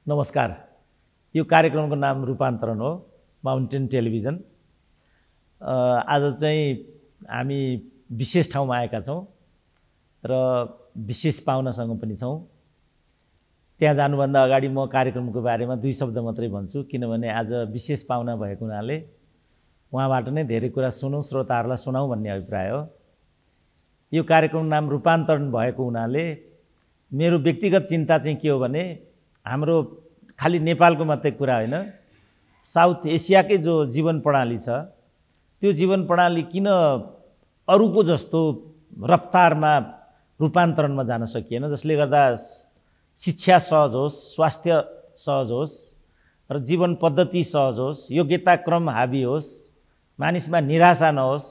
नमस्कार। यो कार्यक्रमको नाम रूपान्तरण हो, माउन्टेन टेलिभिजन। आज चाहिँ हामी विशेष ठाउँमा आएका छौँ र विशेष पाहुनासँग पनि छौँ। त्यहाँ जानुभन्दा अगाडि म कार्यक्रमको बारेमा दुई शब्द मात्रै भन्छु, किनभने आज विशेष पाहुना भएको हुनाले उहाँबाट नै धेरै कुरा सुनौँ, श्रोताहरूलाई सुनाउँ भन्ने अभिप्राय हो। यो कार्यक्रम नाम रूपान्तरण भएको हुनाले मेरो व्यक्तिगत चिन्ता चाहिँ के हो भने हाम्रो खाली नेपालको मात्रै कुरा होइन, साउथ एसियाकै जो जीवन प्रणाली छ त्यो जीवन प्रणाली किन अरूको जस्तो रफ्तारमा रूपान्तरणमा जान सकिएन, जसले गर्दा शिक्षा सहज होस्, स्वास्थ्य सहज होस् र जीवन पद्धति सहज होस्, योग्यता क्रम हाबी होस्, मानिसमा निराशा नहोस्,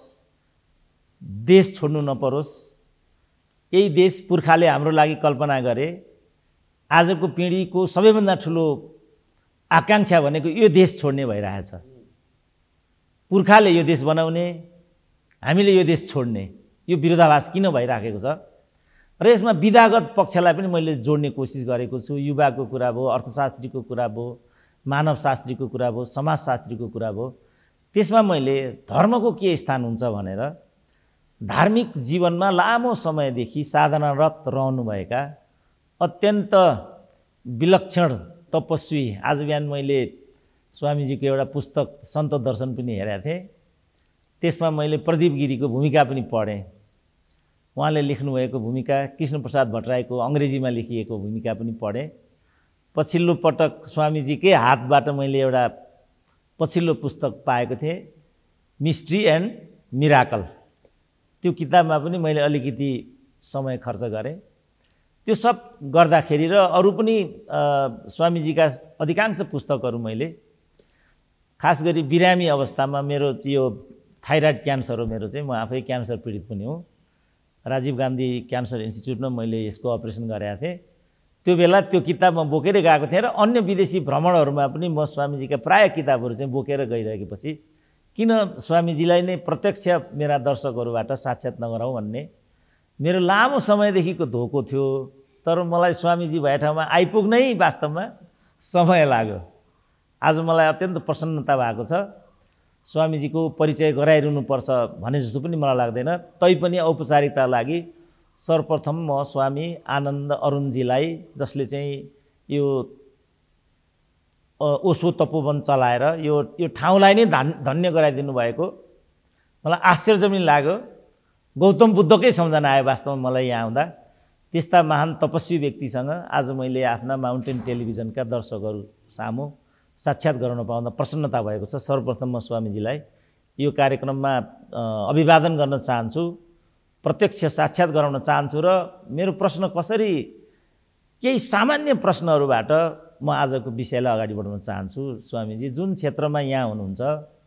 देश छोड्नु नपरोस्। यही देश पुर्खाले हाम्रो लागि कल्पना गरे। आजको पिँढीको सबैभन्दा ठुलो आकांक्षा भनेको यो देश छोड्ने भइरहेछ। पुर्खाले यो देश बनाउने, हामीले यो देश छोड्ने, यो विरोधाभास किन भइराखेको छ र यसमा विधागत पक्षलाई पनि मैले जोड्ने कोसिस गरेको छु। युवाको कुरा भयो, अर्थशास्त्रीको कुरा भयो, मानवशास्त्रीको कुरा भयो, समाजशास्त्रीको कुरा भयो। त्यसमा मैले धर्मको के स्थान हुन्छ भनेर धार्मिक जीवनमा लामो समयदेखि साधनारत रहनुभएका अत्यन्त विलक्षण तपस्वी, आज बिहान मैले स्वामीजीको एउटा पुस्तक सन्त दर्शन पनि हेरेको थिएँ। त्यसमा मैले प्रदीप गिरीको भूमिका पनि पढेँ। उहाँले लेख्नुभएको भूमिका, कृष्णप्रसाद भट्टराईको अङ्ग्रेजीमा लेखिएको भूमिका पनि पढेँ। पछिल्लो पटक स्वामीजीकै हातबाट मैले एउटा पछिल्लो पुस्तक पाएको थिएँ, मिस्ट्री एन्ड मिराकल। त्यो किताबमा पनि मैले अलिकति समय खर्च गरेँ। त्यो सब गर्दाखेरि र अरू पनि स्वामीजीका अधिकांश पुस्तकहरू मैले खास गरी बिरामी अवस्थामा, मेरो यो थाइराइड क्यान्सर हो मेरो चाहिँ, म आफै क्यान्सर पीडित पनि हो। राजीव गान्धी क्यान्सर इन्स्टिट्युटमा मैले यसको अपरेसन गरेका थिएँ। त्यो बेला त्यो किताब म बोकेर गएको थिएँ र अन्य विदेशी भ्रमणहरूमा पनि म स्वामीजीका प्राय किताबहरू चाहिँ बोकेर गइरहेपछि किन स्वामीजीलाई नै प्रत्यक्ष मेरा दर्शकहरूबाट साक्षात् नगराउँ भन्ने मेरो लामो समयदेखिको धोको थियो। तर मलाई स्वामीजी भए ठाउँमा आइपुग्नै वास्तवमा समय लाग्यो। आज मलाई अत्यन्त प्रसन्नता भएको छ। स्वामीजीको परिचय गराइरहनुपर्छ भने जस्तो पनि मलाई लाग्दैन। तैपनि औपचारिकताका लागि सर्वप्रथम म स्वामी आनन्द अरुणजीलाई, जसले चाहिँ यो ओशो तपोवन चलाएर यो ठाउँलाई नै धन्य गराइदिनु भएको मलाई आश्चर्य पनि लाग्यो। गौतम बुद्धकै सम्झना आयो वास्तवमा मलाई यहाँ आउँदा। त्यस्ता महान तपस्वी व्यक्तिसँग आज मैले आफ्ना माउन्टेन टेलिभिजनका दर्शकहरू सामु साक्षात् गराउन पाउँदा प्रसन्नता भएको छ। सर्वप्रथम म स्वामीजीलाई यो कार्यक्रममा अभिवादन गर्न चाहन्छु, प्रत्यक्ष साक्षात् गराउन चाहन्छु र मेरो प्रश्न कसरी, केही सामान्य प्रश्नहरूबाट म आजको विषयलाई अगाडि बढाउन चाहन्छु। स्वामीजी जुन क्षेत्रमा यहाँ हुनुहुन्छ,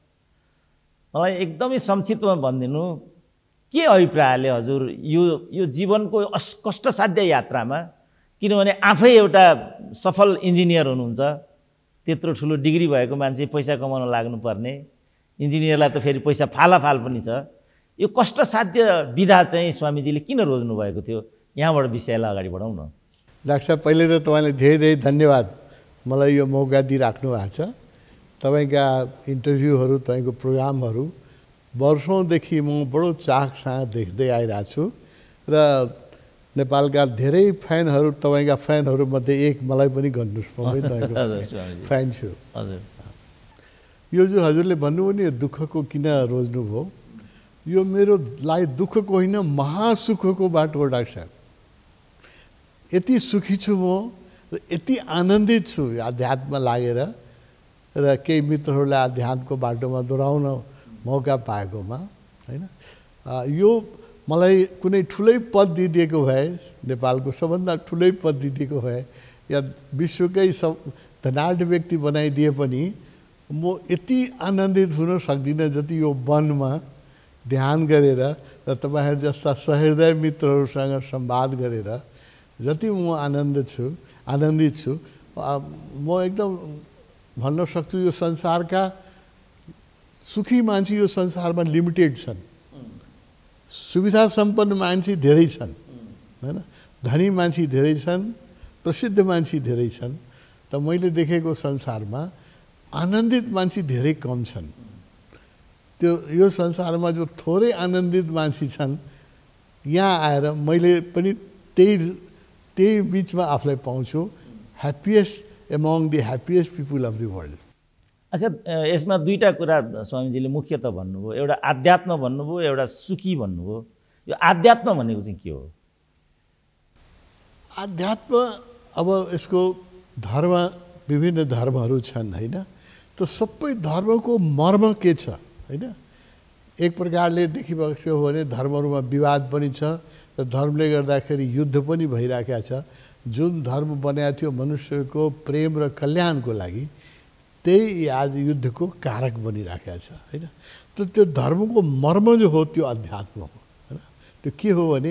मलाई एकदमै संक्षिप्तमा भनिदिनु, के अभिप्रायले हजुर यो जीवनको कष्टसाध्य यात्रामा, किनभने आफै एउटा सफल इन्जिनियर हुनुहुन्छ, त्यत्रो ठुलो डिग्री भएको मान्छे, पैसा कमाउन लाग्नुपर्ने इन्जिनियरलाई त फेरि पैसा फालाफाल पनि छ, यो कष्टसाध्य विधा चाहिँ स्वामीजीले किन रोज्नु भएको थियो? यहाँबाट विषयलाई अगाडि बढाउँ न। डाक्टर साहब, पहिले त तपाईँलाई धेरै धेरै धन्यवाद मलाई यो मौका दिइराख्नु भएको छ। तपाईँका इन्टरभ्यूहरू, तपाईँको प्रोग्रामहरू वर्षौँदेखि म बडो चाखसँग देख्दै आइरहेको छु र नेपालका धेरै फ्यानहरू, तपाईँका फ्यानहरूमध्ये एक मलाई पनि गर्नुहोस्, म पनि तपाईँको फ्यान छु। यो जो हजुरले भन्नुभयो नि दुःखको किन रोज्नुभयो, यो मेरो लागि दुःखको होइन, महासुखको बाटो हो डाक्टर साहब। यति सुखी छु म र यति आनन्दित छु अध्यात्ममा लागेर र केही मित्रहरूलाई अध्यात्मको बाटोमा दोहोऱ्याउन मौका पाएकोमा, होइन। यो मलाई कुनै ठुलै पद दिइदिएको भए, नेपालको सबभन्दा ठुलै पद दिइदिएको भए या विश्वकै सब धनाढ्य व्यक्ति बनाइदिए पनि म यति आनन्दित हुन सक्दिनँ जति यो वनमा ध्यान गरेर र तपाईँहरू जस्ता सहृदय मित्रहरूसँग संवाद गरेर जति म आनन्दित छु। म एकदम भन्न सक्छु यो संसारका सुखी मान्छे यो संसारमा लिमिटेड छन्। सुविधा सम्पन्न मान्छे धेरै छन्, हैन, धनी मान्छे धेरै छन्, प्रसिद्ध मान्छे धेरै छन्, त मैले देखेको संसारमा आनन्दित मान्छे धेरै कम छन्। त्यो यो संसारमा जो थोरै आनन्दित मान्छे छन्, यहाँ आएर मैले पनि त्यही बिचमा आफूलाई पाउँछु, happiest among the happiest people of the world. अच्छा, यसमा दुईवटा कुरा स्वामीजीले मुख्य त भन्नुभयो, एउटा आध्यात्म भन्नुभयो, एउटा सुखी भन्नुभयो। यो आध्यात्म भनेको चाहिँ के हो? आध्यात्म अब यसको धर्म, विभिन्न धर्महरू छन् होइन, त सबै धर्मको मर्म के छ होइन। एक प्रकारले देखिरहेको हो भने धर्महरूमा विवाद पनि छ र धर्मले गर्दाखेरि युद्ध पनि भइरहेको छ। जुन धर्म बनाएको थियो मनुष्यको प्रेम र कल्याणको लागि, त्यही आज युद्धको कारक बनिरहेको छ होइन। त त्यो धर्मको मर्म जो हो त्यो अध्यात्म हो होइन। त्यो के हो भने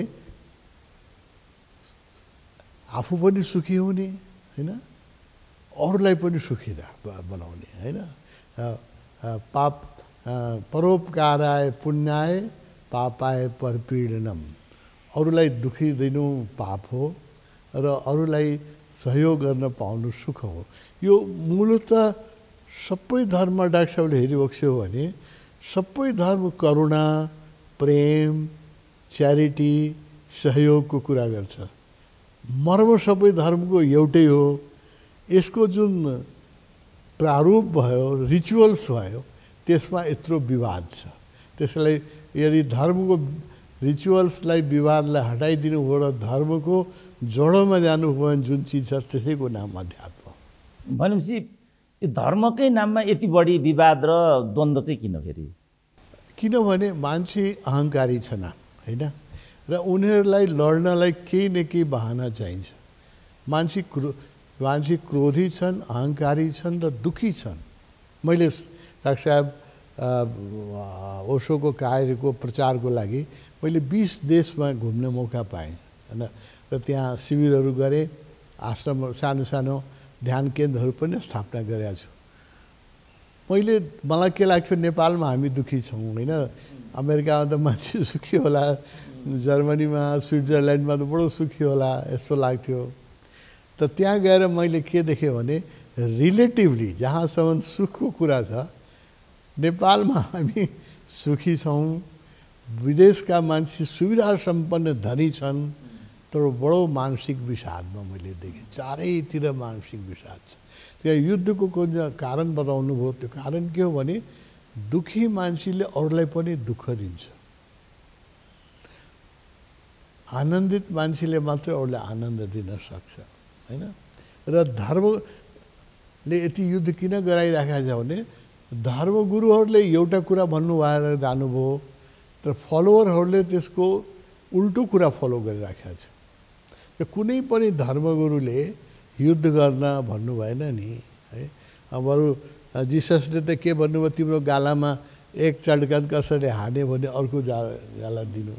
आफू पनि सुखी हुने होइन, अरूलाई पनि सुखी बनाउने होइन। पाप परोपकाराय पुण्याय पापाय परपीडनम। अरूलाई दुखी दिनु पाप हो र अरूलाई सहयोग गर्न पाउनु सुख हो। यो मूलतः सबै धर्म डाक्टर साहबले हेरिबक्स्यो भने सबै धर्म करुणा, प्रेम, च्यारिटी, सहयोगको कुरा गर्छ। मर्म सबै धर्मको एउटै हो। यसको जुन प्रारूप भयो, रिचुअल्स भयो, त्यसमा यत्रो विवाद छ। त्यसलाई यदि धर्मको रिचुअल्सलाई, विवादलाई हटाइदिनु हो र धर्मको जडोमा जानु हो भने जुन चिज छ त्यसैको नाम अध्यात्म। भनेपछि यो धर्मकै नाममा यति बढी विवाद र द्वन्द्व चाहिँ किन फेरि? किनभने मान्छे अहङ्कारी छन् होइन, र उनीहरूलाई लड्नलाई केही न केही बहाना चाहिन्छ। मान्छे क्रोधी छन्, अहङ्कारी छन् र दुखी छन्। मैले डाक्टर साहब ओशोको कार्यको प्रचारको लागि मैले 20 देशमा घुम्ने मौका पाएँ होइन, र त्यहाँ शिविरहरू गरेँ, आश्रम, सानो सानो ध्यान केन्द्रहरू पनि स्थापना गरेका छु। मलाई के लाग्छ, नेपालमा हामी दुखी छौँ होइन। अमेरिकामा त मान्छे सुखी होला, जर्मनीमा, स्विट्जरल्यान्डमा त बडो सुखी होला यस्तो लाग्थ्यो। त त्यहाँ गएर मैले के देखेँ भने रिलेटिभली जहाँसम्म सुखको कुरा छ, नेपालमा हामी सुखी छौँ। विदेशका मान्छे सुविधा सम्पन्न धनी छन्, तर बडो मानसिक विषादमा मैले देखेँ। चारैतिर मानसिक विषाद छ। त्यहाँ युद्धको कुन कारण बताउनु भयो, त्यो कारण के हो भने दुखी मान्छेले अरूलाई पनि दुःख दिन्छ। आनन्दित मान्छेले मात्रै अरूलाई आनन्द दिन सक्छ होइन। र धर्मले यति युद्ध किन गराइराखेको छ भने धर्मगुरुहरूले एउटा कुरा भन्नु भएर जानुभयो, तर फलोवरहरूले त्यसको उल्टो कुरा फलो गरिराखेको छ। कुनै पनि धर्मगुरुले युद्ध गर्न भन्नु भएन नि है। अब अरू जिससले त के भन्नुभयो, तिम्रो गालामा एक चड्कन कसैले हाने भने अर्को गाला दिनु।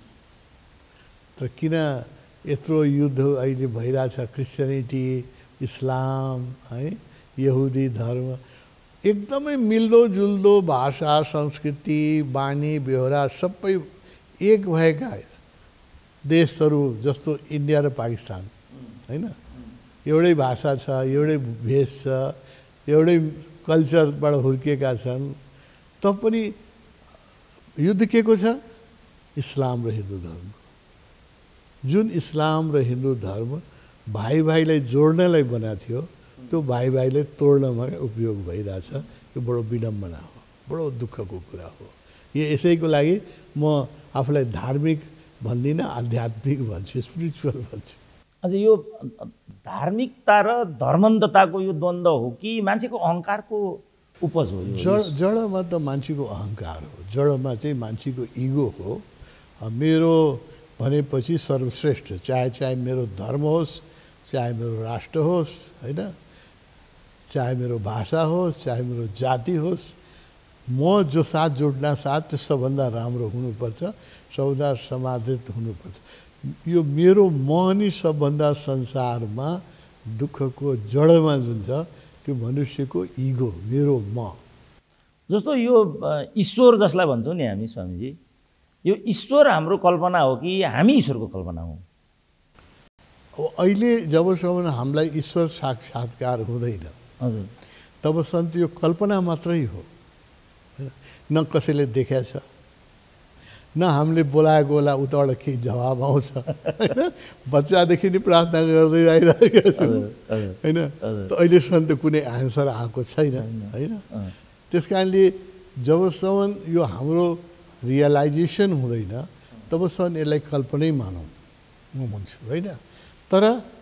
तर किन यत्रो युद्ध अहिले भइरहेछ? क्रिस्चियनिटी, इस्लाम है, यहुदी धर्म एकदमै मिल्दोजुल्दो भाषा, संस्कृति, बानी, बेहोरा सबै एक भएका देशहरू जस्तो इन्डिया र पाकिस्तान होइन। एउटै भाषा छ, एउटै भेष छ, एउटै कल्चरबाट हुर्किएका छन्, तपनि युद्ध के को छ? इस्लाम र हिन्दू धर्म। जुन इस्लाम र हिन्दू धर्म भाइ भाइलाई जोड्नलाई बनाएको थियो, त्यो भाइ भाइलाई तोड्नमा उपयोग भइरहेछ। यो बडो विडम्बना हो, बडो दुःखको कुरा हो। यसैको लागि म आफूलाई धार्मिक भन्दिनँ, आध्यात्मिक भन्छु, स्पिरिचुअल भन्छु। अच्छा, यो धार्मिकता र धर्मन्धताको यो द्वन्द्व हो कि मान्छेको अहङ्कारको उपज हो? जडमा त मान्छेको अहङ्कार हो, जडमा चाहिँ मान्छेको इगो हो। मेरो भनेपछि सर्वश्रेष्ठ, चाहे मेरो धर्म होस्, चाहे मेरो राष्ट्र होस् होइन, चाहे मेरो भाषा होस्, चाहे मेरो जाति होस्, म जो साथ जोड्न साथ त्यो सबभन्दा राम्रो हुनुपर्छ, सबभन्दा समाजित हुनुपर्छ। यो मेरो म नि सबभन्दा संसारमा दुःखको जडमा जुन छ त्यो मनुष्यको इगो, मेरो म। जस्तो यो ईश्वर जसलाई भन्छौँ नि हामी स्वामीजी, यो ईश्वर हाम्रो कल्पना हो कि हामी ईश्वरको कल्पना हौँ? अब अहिले जबसम्म हामीलाई ईश्वर साक्षात्कार हुँदैन हजुर तबसम्म त यो कल्पना मात्रै हो हैन न कसैले देखेको छ न हामीले बोलाएको होला उताबाट केही जवाब आउँछ हैन बच्चादेखि नै प्रार्थना गर्दै आइरहेको छु हैन त अहिलेसम्म त कुनै आन्सर आएको छैन हैन त्यस कारणले जबसम्म यो हाम्रो रियलाइजेसन हुँदैन तबसम्म यसलाई कल्पनै मानौँ म भन्छु होइन तर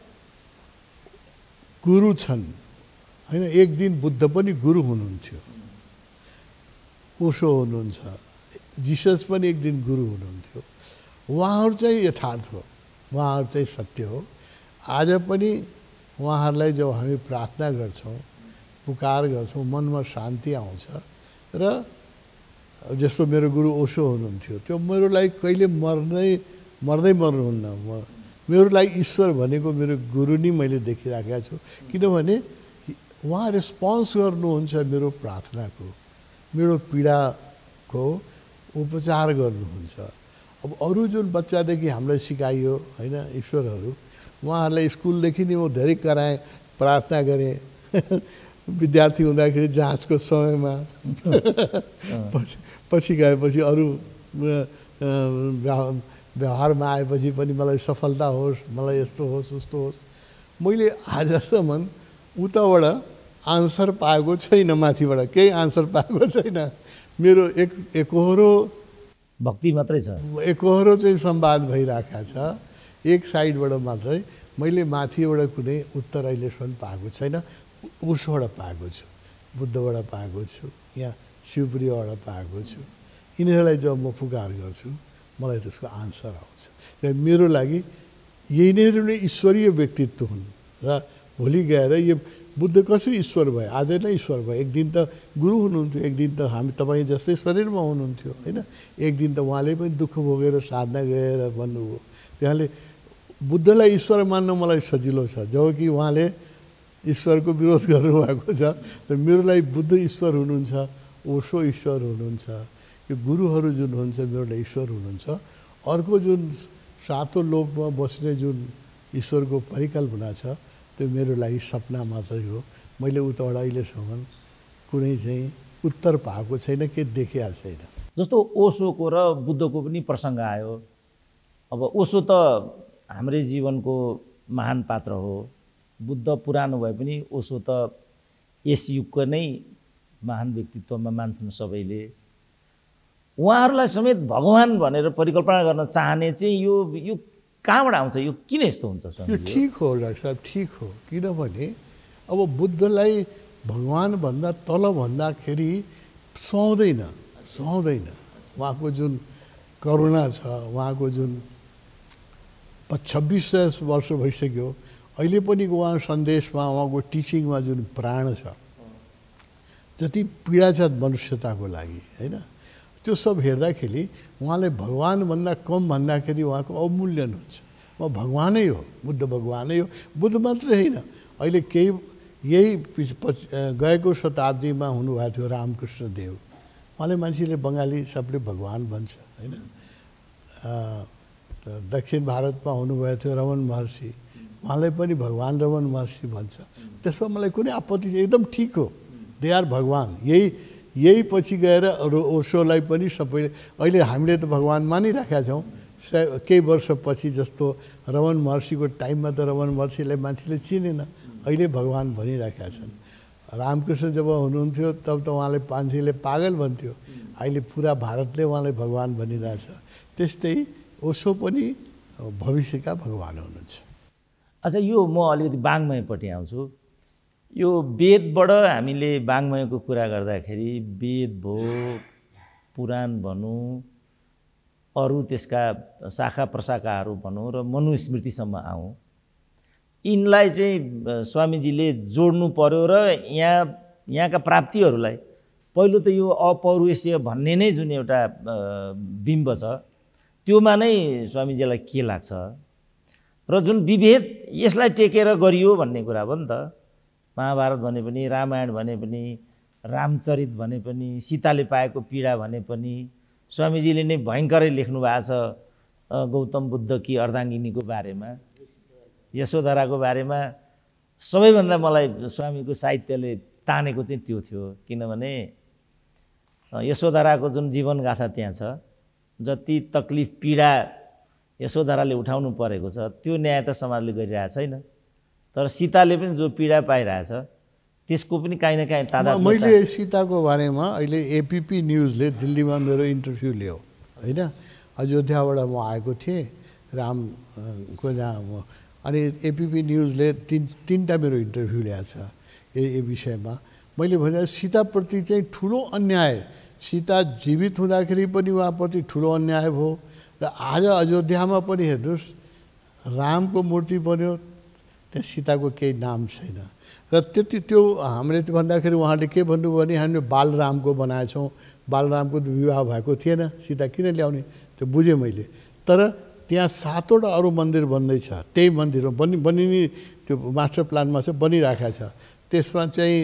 गुरु छन् होइन एक दिन बुद्ध पनि गुरु हुनुहुन्थ्यो ओशो हुनुहुन्छ जिसस पनि एक दिन गुरु हुनुहुन्थ्यो उहाँहरू चाहिँ यथार्थ हो उहाँहरू चाहिँ सत्य हो आज पनि उहाँहरूलाई जब हामी प्रार्थना गर्छौँ पुकार गर्छौँ मनमा शान्ति आउँछ र जस्तो मेरो गुरु ओशो हुनुहुन्थ्यो त्यो मेरो लागि कहिले मर्दै मर्नुहुन्न मेरो लागि ईश्वर भनेको मेरो गुरु नै मैले देखिराखेको छु किनभने उहाँ रेस्पोन्स गर्नुहुन्छ मेरो प्रार्थनाको मेरो पीडाको उपचार गर्नुहुन्छ अब अरू जुन बच्चादेखि हामीलाई सिकाइयो होइन ईश्वरहरू उहाँहरूलाई स्कुलदेखि नै म धेरै कराएँ प्रार्थना गरेँ विद्यार्थी हुँदाखेरि जाँचको समयमा पछि गएपछि अरू व्यवहारमा आएपछि पनि मलाई सफलता होस् मलाई यस्तो होस् उस्तो होस् मैले आजसम्म उताबाट आन्सर पाएको छैन माथिबाट केही आन्सर पाएको छैन मेरो एकहोरो भक्ति मात्रै छ एकहोरो चाहिँ संवाद भइरहेको छ एक साइडबाट मात्रै मैले माथिबाट कुनै उत्तर अहिलेसम्म पाएको छैन उसबाट पाएको छु बुद्धबाट पाएको छु यहाँ शिवप्रियबाट पाएको छु यिनीहरूलाई जब म पुकार गर्छु मलाई त्यसको आन्सर आउँछ त्यहाँ मेरो लागि यिनीहरू नै ईश्वरीय व्यक्तित्व हुन् र भोलि गएर यो बुद्ध कसरी ईश्वर भयो आज नै ईश्वर भयो एक दिन त गुरु हुनुहुन्थ्यो एक दिन त हामी तपाईँ जस्तै शरीरमा हुनुहुन्थ्यो होइन एक दिन त उहाँले पनि दुःख भोगेर साधना गएर भन्नुभयो त्यहाँले बुद्धलाई ईश्वर मान्न मलाई सजिलो छ जब कि उहाँले ईश्वरको विरोध गर्नुभएको छ र मेरो लागि बुद्ध ईश्वर हुनुहुन्छ ओशो ईश्वर हुनुहुन्छ यो गुरुहरू जुन हुनुहुन्छ मेरो लागि ईश्वर हुनुहुन्छ अर्को जुन सातो लोकमा बस्ने जुन ईश्वरको परिकल्पना छ त्यो मेरो लागि सपना मात्रै हो मैले उताबाट अहिलेसम्म कुनै चाहिँ उत्तर पाएको छैन के देखिएको छैन जस्तो ओशोको र बुद्धको पनि प्रसङ्ग आयो अब ओशो त हाम्रै जीवनको महान पात्र हो बुद्ध पुरानो भए पनि ओशो त यस युगको नै महान व्यक्तित्वमा मान्छन् सबैले उहाँहरूलाई समेत भगवान भनेर परिकल्पना गर्न चाहने चाहिँ यो कहाँबाट आउँछ यो किन यस्तो हुन्छ यो ठिक हो डाक्टर साहब ठिक हो किनभने अब बुद्धलाई भगवान भन्दा तल भन्दाखेरि सुहाउँदैन उहाँको जुन करुणा छ उहाँको जुन 2600 वर्ष भइसक्यो अहिले पनि उहाँ सन्देशमा उहाँको टिचिङमा जुन प्राण छ जति पीडा छ मनुष्यताको लागि होइन त्यो सब हेर्दाखेरि उहाँले भगवानभन्दा कम भन्दाखेरि उहाँको अवमूल्यन हुन्छ म भगवानै हो बुद्ध भगवानै हो बुद्ध मात्रै होइन अहिले केही यही गएको शताब्दीमा हुनुभएको थियो रामकृष्ण देव उहाँले मान्छेले बङ्गाली सबले भगवान भन्छ होइन दक्षिण भारतमा हुनुभएको थियो रमन महर्षि उहाँलाई पनि भगवान रमन महर्षि भन्छ त्यसमा मलाई कुनै आपत्ति छैन एकदम ठिक हो दे आर भगवान यही पछि गएर ओशोलाई पनि सबैले अहिले हामीले त भगवान मानिराखेका छौँ केही वर्षपछि जस्तो रमन महर्षिको टाइममा त रमन महर्षिलाई मान्छेले चिनेन अहिले भगवान भनिराखेका छन् रामकृष्ण जब हुनुहुन्थ्यो तब त उहाँले मान्छेले पागल भन्थ्यो अहिले पुरा भारतले उहाँलाई भगवान भनिरहेछ त्यस्तै ओशो पनि भविष्यका भगवान हुनुहुन्छ अच्छा यो म अलिकति वाङ्मयपट्टि आउँछु यो वेदबाट हामीले वाङ्मयको कुरा गर्दाखेरि वेद भयो पुराण भनौँ अरू त्यसका शाखा प्रशाखाहरू भनौँ र मनुस्मृतिसम्म आउँ यिनलाई चाहिँ स्वामीजीले जोड्नु पर्यो र यहाँका प्राप्तिहरूलाई पहिलो त यो अपौरुषेय भन्ने नै जुन एउटा बिम्ब छ त्योमा नै स्वामीजीलाई के लाग्छ र जुन विभेद यसलाई टेकेर गरियो भन्ने कुरा हो नि त महाभारत भने पनि रामायण भने पनि रामचरित भने पनि सीताले पाएको पीडा भने पनि स्वामीजीले नै भयङ्करै लेख्नु भएको छ गौतम बुद्धकी अर्धाङ्गिनीको बारेमा यशोधराको बारेमा सबैभन्दा मलाई स्वामीको साहित्यले तानेको चाहिँ त्यो थियो। किनभने यशोधराको जुन जीवनगाथा त्यहाँ छ, जति तकलिफ पीडा यशोधराले उठाउनु परेको छ त्यो न्याय त समाजले गरिरहेको छैन। तर सीताले पनि जो पीडा पाइरहेछ त्यसको पनि काहीँ न काहीँ तादाद। मैले सीताको बारेमा अहिले एपीपी न्युजले दिल्लीमा मेरो इन्टरभ्यू लियो होइन। अयोध्याबाट म आएको थिएँ रामको जहाँ, अनि एपीपी न्युजले तीनटा मेरो इन्टरभ्यू ल्याएको छ यो विषयमा। मैले भने सीताप्रति चाहिँ ठुलो अन्याय, सीता जीवित हुँदाखेरि पनि उहाँप्रति ठुलो अन्याय भयो र आज अयोध्यामा पनि हेर्नुहोस् रामको मूर्ति बन्यो, त्यहाँ सीताको केही नाम छैन। र त्यो हामीले भन्दाखेरि उहाँले के भन्नुभयो भने हामीले बालरामको बनाएछौँ, बालरामको त विवाह भएको थिएन, सीता किन ल्याउने, त्यो बुझेँ मैले। तर त्यहाँ 7वटा अरू मन्दिर बन्दैछ, त्यही मन्दिरमा बनिने त्यो मास्टर प्लानमा चाहिँ बनिराखेको छ। त्यसमा चाहिँ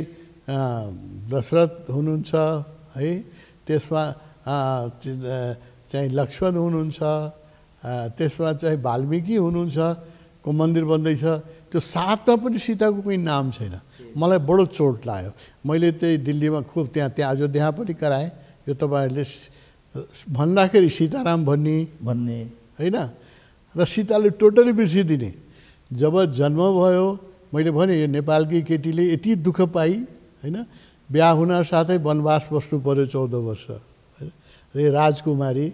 दशरथ हुनुहुन्छ है, त्यसमा चाहिँ लक्ष्मण हुनुहुन्छ, त्यसमा चाहिँ वाल्मिकी हुनुहुन्छ को मन्दिर बन्दैछ। त्यो 7मा पनि सीताको कुनै नाम छैन। मलाई बडो चोट लाग्यो। मैले त्यही दिल्लीमा खुब त्यहाँ अयोध्या पनि कराएँ। यो तपाईँहरूले भन्दाखेरि सीताराम भन्ने होइन र सीताले टोटली बिर्सिदिने। जब जन्म भयो मैले भने यो नेपालकी केटीले यति दुःख पाई होइन, बिहा हुन साथै वनवास बस्नु पर्यो 14 वर्ष र राजकुमारी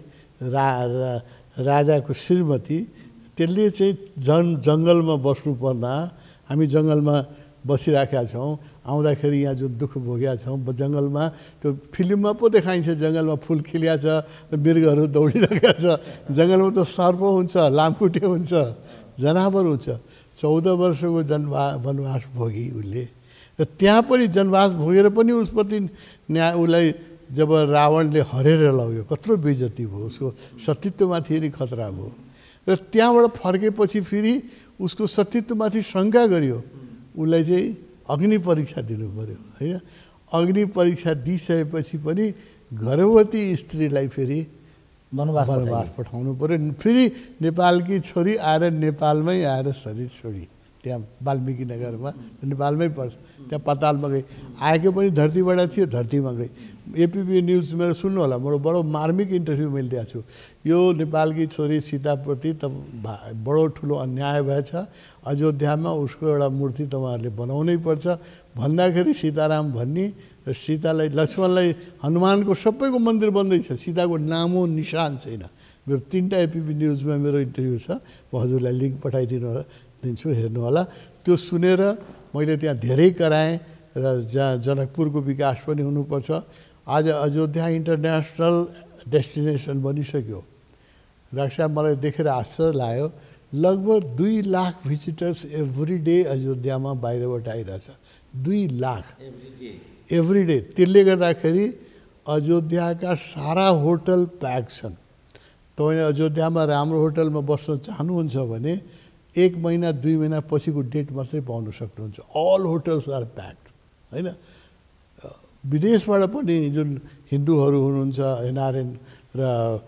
राजाको श्रीमती, त्यसले चाहिँ जङ्गलमा बस्नु पर्दा हामी जङ्गलमा बसिराखेका छौँ। आउँदाखेरि यहाँ जुन दुःख भोगेका छौँ जङ्गलमा, त्यो फिल्ममा पो देखाइन्छ जङ्गलमा फुल खिलिया छ, मृगहरू दौडिरहेका छ, जङ्गलमा त सर्प हुन्छ, लामखुट्टे हुन्छ, जनावर हुन्छ। 14 वर्षको वनवास भोगी उसले र त्यहाँ पनि वनवास भोगेर पनि उसप्रति न्याय उसलाई जब रावणले हरेर लग्यो कत्रो बेइज्जती भयो, उसको सतीत्वमाथि नि खतरा भयो। र त्यहाँबाट फर्केपछि फेरि उसको सतीत्वमाथि शङ्का गरियो, उसलाई चाहिँ अग्नि परीक्षा दिनु पर्यो होइन। अग्नि परीक्षा दिइसकेपछि पनि गर्भवती स्त्रीलाई फेरि वनवास पठाउनु पर्यो। फेरि नेपालकी छोरी आएर नेपालमै आएर शरीर छोडी त्यहाँ वाल्मिकी नगरमा, नेपालमै पर्छ, त्यहाँ पातालमा गई, आएको पनि धरतीबाट थियो, धरतीमा गई। एपीपी न्युज मेरो सुन्नु होला, मेरो बडो मार्मिक इन्टरभ्यू मैले दिएको छु। यो नेपालकी छोरी सीताप्रति त बडो ठुलो अन्याय भएछ। अयोध्यामा उसको एउटा मूर्ति तपाईँहरूले बनाउनै पर्छ भन्दाखेरि सीताराम भन्ने र सीतालाई लक्ष्मणलाई हनुमानको सबैको मन्दिर बन्दैछ, सीताको नामो निशान छैन। मेरो 3टा एपीपी न्युजमा मेरो इन्टरभ्यू छ, म हजुरलाई लिङ्क पठाइदिन्छु, हेर्नु होला। त्यो सुनेर मैले त्यहाँ धेरै कराएँ र जहाँ जनकपुरको विकास पनि हुनुपर्छ। आज अयोध्या इन्टरनेसनल डेस्टिनेसन बनिसक्यो। डाक्टर साहब मलाई देखेर आश्चर्य लाग्यो, लगभग 2 लाख भिजिटर्स एभ्री डे अयोध्यामा बाहिरबाट आइरहेछ। 2 लाख एभ्री डे। त्यसले गर्दाखेरि अयोध्याका सारा होटल प्याक छन्। तपाईँ अयोध्यामा राम्रो होटलमा बस्न चाहनुहुन्छ भने 1 महिना 2 महिना पछिको डेट मात्रै पाउन सक्नुहुन्छ। अल होटल्स आर प्याक्ड होइन। विदेशबाट पनि जुन हिन्दूहरू हुनुहुन्छ, एनआरएन र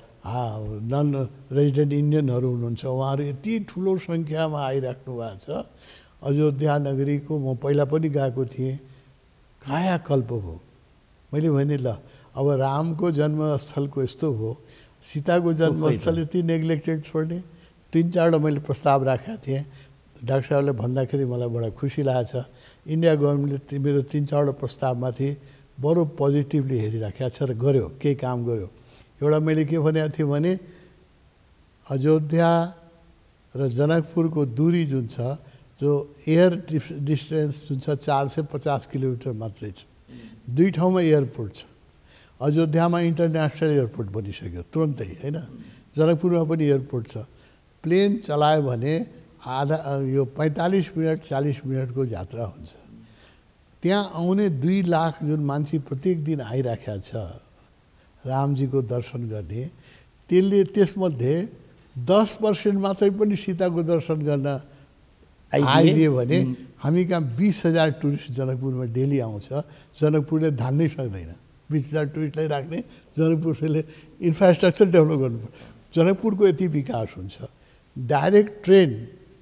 नन रेजिडेन्ट इन्डियनहरू हुनुहुन्छ, उहाँहरू यति ठुलो सङ्ख्यामा आइराख्नु भएको छ। अयोध्या नगरीको म पहिला पनि गएको थिएँ, कायाकल्प भयो। मैले भने ल अब रामको जन्मस्थलको यस्तो हो, सीताको जन्मस्थल यति नेग्लेक्टेड छोड्ने। 3-4वटा मैले प्रस्ताव राखेका थिएँ। डाक्टर साहबले भन्दाखेरि मलाई बडा खुसी लागेको छ। इन्डिया गभर्मेन्टले मेरो 3-4वटा प्रस्तावमाथि बडो पोजिटिभली हेरिराखेको छ र गर्यो, केही काम गर्यो। एउटा मैले के भनेको थिएँ भने अयोध्या र जनकपुरको दूरी जुन छ, जो एयर डिस्टेन्स जुन छ 450 किलोमिटर मात्रै छ। 2 ठाउँमा एयरपोर्ट छ। अयोध्यामा इन्टरनेसनल एयरपोर्ट बनिसक्यो तुरन्तै होइन, जनकपुरमा पनि एयरपोर्ट छ। प्लेन चलायो भने यो 45 मिनट 40 मिनटको यात्रा हुन्छ। त्यहाँ आउने 2 लाख जुन मान्छे प्रत्येक दिन आइराखेका छ रामजीको दर्शन गर्ने, त्यसमध्ये 10% मात्रै पनि सीताको दर्शन गर्न आइदियो भने हामी कहाँ 20,000 टुरिस्ट जनकपुरमा डेली आउँछ। जनकपुरले धान्नै सक्दैन। 20,000 टुरिस्टलाई राख्ने, जनकपुरले इन्फ्रास्ट्रक्चर डेभलप गर्नुपर्छ। जनकपुरको यति विकास हुन्छ। डाइरेक्ट ट्रेन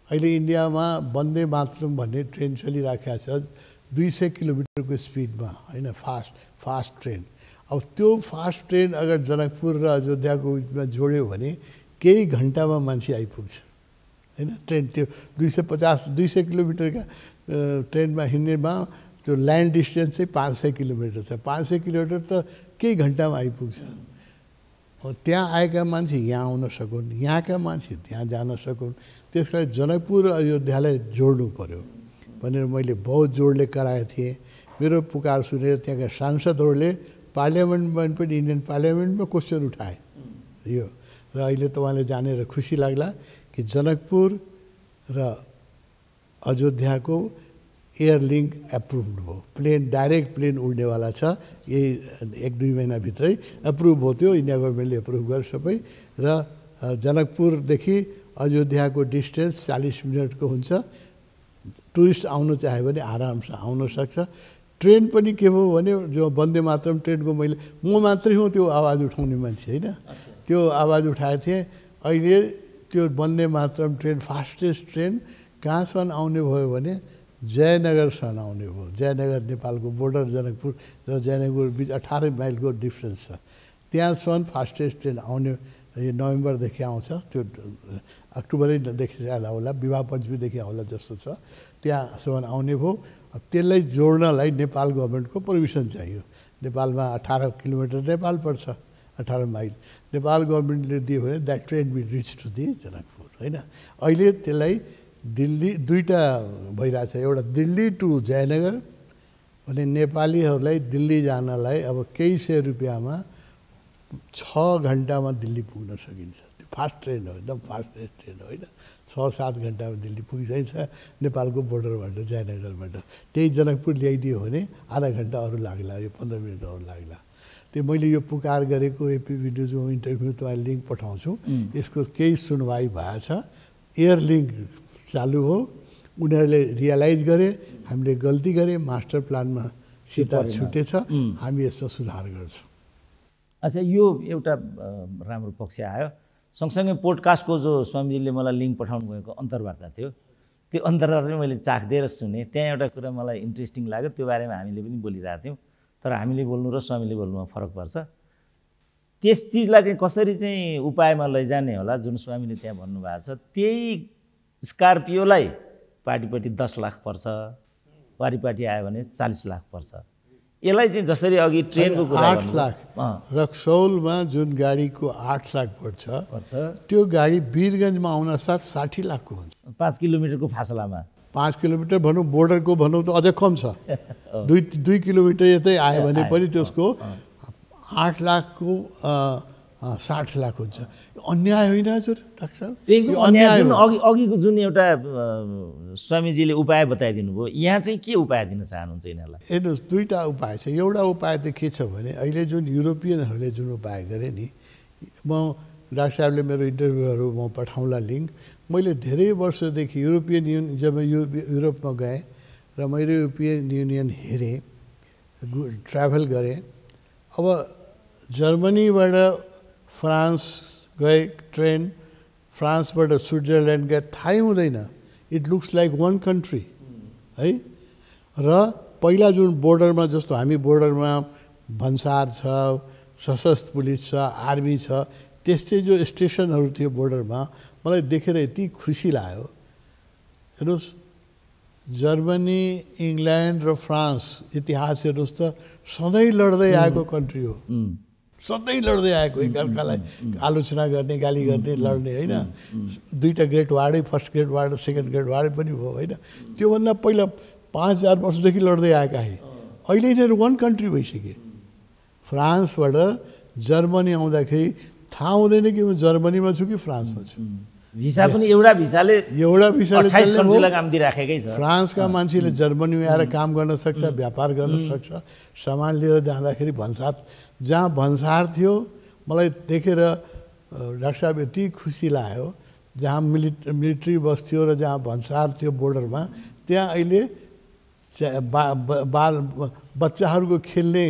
अहिले इन्डियामा वन्दे मातरम भन्ने ट्रेन चलिराखेको छ 200 किलोमिटरको स्पिडमा होइन, फास्ट ट्रेन। अब त्यो फास्ट ट्रेन अगर जनकपुर र अयोध्याको बिचमा जोड्यो भने केही घन्टामा मान्छे आइपुग्छ होइन। ट्रेन त्यो 200 किलोमिटरका ट्रेनमा हिँड्नेमा त्यो ल्यान्ड डिस्टेन्स चाहिँ 500 किलोमिटर छ। 500 किलोमिटर त केही घन्टामा आइपुग्छ। त्यहाँ आएका मान्छे यहाँ आउन सकुन्, यहाँका मान्छे त्यहाँ जान सकुन्। त्यस कारण जनकपुर र अयोध्यालाई जोड्नु पर्यो भनेर मैले बहुत जोडले कराएको थिएँ। मेरो पुकार सुनेर त्यहाँका सांसदहरूले पार्लियामेन्टमा पनि, इन्डियन पार्लियामेन्टमा क्वेसन उठाए यो। र अहिले तपाईँले जानेर खुसी लाग्ला कि जनकपुर र अयोध्याको एयर लिङ्क एप्रुभड भयो। प्लेन, डाइरेक्ट प्लेन उड्नेवाला छ। यही 1-2 महिनाभित्रै एप्रुभ भयो। त्यो इन्डिया गभर्मेन्टले एप्रुभ गर्यो सबै। र जनकपुरदेखि अयोध्याको डिस्टेन्स 40 मिनटको हुन्छ। टुरिस्ट आउनु चाह्यो भने आरामसँग आउन सक्छ। ट्रेन पनि के भयो भने जो वन्दे मातरम ट्रेनको म मात्रै हुँ त्यो आवाज उठाउने मान्छे होइन, त्यो आवाज उठाएको थिएँ। अहिले त्यो Vande Mataram train fastest train कहाँसम्म आउने भयो भने जयनगरसम्म आउने भयो। जयनगर नेपालको बोर्डर, जनकपुर र जयनगर बिच 18 माइलको डिफ्रेन्स छ। त्यहाँसम्म फास्टेस्ट ट्रेन आउने यो नोभेम्बरदेखि आउँछ। त्यो अक्टोबरैदेखि सायद आउला, विवाह पञ्चमीदेखि आउला जस्तो छ। त्यहाँसम्म आउने भयो। अब त्यसलाई जोड्नलाई नेपाल गभर्मेन्टको पर्मिसन चाहियो। नेपालमा 18 किलोमिटर नेपाल पर्छ, 18 माइल। नेपाल गभर्मेन्टले दियो भने that train will reach to the Janakpur होइन। अहिले त्यसलाई दिल्ली दुईवटा भइरहेछ। एउटा दिल्ली टु जयनगर भने नेपालीहरूलाई दिल्ली जानलाई अब केही सय रुपियाँमा 6 घन्टामा दिल्ली पुग्न सकिन्छ। त्यो फास्ट ट्रेन हो, एकदम फास्टेस्ट ट्रेन होइन। 6-7 घन्टामा दिल्ली पुगिसकिन्छ नेपालको बोर्डरबाट, जयनगरबाट। त्यही जनकपुर ल्याइदियो भने आधा घन्टा अरू लाग्ला, यो 15 मिनट अरू लाग्ला। त्यो मैले यो पुकार गरेको एपिबी न्युजमा इन्टरभ्यू तपाईँ लिङ्क पठाउँछु। यसको केही सुनवाई भएछ। एयर लिङ्क चालु हो। उनीहरूले रियलाइज गरे हामीले गल्ती गरे, मास्टर प्लानमा सीता छुटेछ, हामी यसमा सुधार गर्छौँ। अच्छा, यो एउटा राम्रो पक्ष आयो। सँगसँगै पोडकास्टको जो स्वामीजीले मलाई लिङ्क पठाउनु भएको अन्तर्वार्ता थियो, त्यो अन्तर्वार्ता पनि मैले चाख दिएर सुनेँ। त्यहाँ एउटा कुरा मलाई इन्ट्रेस्टिङ लाग्यो। त्यो बारेमा हामीले पनि बोलिरहेको थियौँ। तर हामीले बोल्नु र स्वामीले बोल्नुमा फरक पर्छ। त्यस चिजलाई चाहिँ कसरी चाहिँ उपायमा लैजाने होला, जुन स्वामीले त्यहाँ भन्नुभएको छ। त्यही स्कर्पियोलाई पार्टीपट्टि 10 लाख पर्छ, वारीपाटी आयो भने 40 लाख पर्छ। यसलाई चाहिँ जसरी अघि ट्रेनको कुरा 8 लाख रक्सौलमा जुन गाडीको 8 लाख पर्छ, त्यो गाडी वीरगन्जमा आउन साथ 60 लाखको हुन्छ। 5 किलोमिटरको फासलामा। 5 किलोमिटर भनौँ, बोर्डरको भनौँ त अझै कम छ। 2 किलोमिटर यतै आयो भने पनि त्यसको 8 लाखको 60 लाख हुन्छ। अन्याय होइन हजुर डाक्टर साहब? अन्याय अघिको जुन एउटा स्वामीजीले उपाय बताइदिनु भयो, यहाँ चाहिँ के उपाय दिन चाहनुहुन्छ यिनीहरूलाई? हेर्नुहोस्, दुईवटा उपाय छ। एउटा उपाय त के छ भने अहिले जुन युरोपियनहरूले जुन उपाय गरे नि, म डाक्टर साहबले मेरो इन्टरभ्यूहरू म पठाउँला लिङ्क। मैले धेरै वर्षदेखि युरोपियन युनियन, जब युरोपमा गएँ र मैले युरोपियन युनियन हेरेँ, ट्राभल गरेँ। अब जर्मनीबाट फ्रान्स गए ट्रेन, फ्रान्सबाट स्विट्जरल्यान्ड गए, थाहै हुँदैन। It looks like one country है। र पहिला जुन बोर्डरमा, जस्तो हामी बोर्डरमा भन्सार छ, सशस्त्र पुलिस छ, आर्मी छ, त्यस्तै जो स्टेसनहरू थियो बोर्डरमा, मलाई देखेर यति खुसी लाग्यो। हेर्नुहोस्, जर्मनी, इङ्ल्यान्ड र फ्रान्स इतिहास हेर्नुहोस् त सधैँ लड्दै आएको कन्ट्री हो। सधैँ लड्दै आएको, एकअर्कालाई आलोचना गर्ने, गाली गर्ने, लड्ने होइन। दुईवटा ग्रेट वार्डै, फर्स्ट ग्रेट वार्ड र सेकेन्ड ग्रेट वार्ड पनि भयो होइन। त्योभन्दा पहिला 5000 वर्षदेखि लड्दै आएका है। अहिले यिनीहरू वान कन्ट्री भइसके। फ्रान्सबाट जर्मनी आउँदाखेरि थाहा हुँदैन कि म जर्मनीमा छु कि फ्रान्समा छु। भिसा पनि एउटा भिसाले 28 कन्ट्रीलाई काम दिइराखेकै छ। फ्रान्सका मान्छेले जर्मनीमा आएर काम गर्न सक्छ, व्यापार गर्न सक्छ। सामान लिएर जाँदाखेरि भन्सार, जहाँ भन्सार थियो, मलाई देखेर डाक्टर साहब यति खुसी लाग्यो। जहाँ मिलिट्री बस थियो र जहाँ भन्सार थियो बोर्डरमा, त्यहाँ अहिले बच्चाहरूको खेल्ने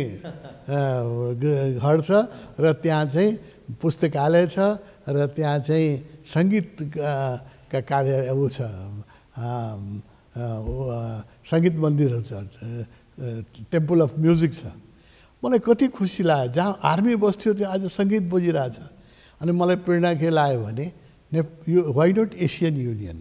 घर छ र त्यहाँ चाहिँ पुस्तकालय छ र त्यहाँ चाहिँ सङ्गीतका का कार्य ऊ छ सङ्गीत मन्दिरहरू छ, टेम्पल अफ म्युजिक छ। मलाई कति खुसी लाग्यो, जहाँ आर्मी बस्थ्यो त्यहाँ आज सङ्गीत बजिरहेछ। अनि मलाई प्रेरणा के लाग्यो भने यो वाइ नट एसियन युनियन,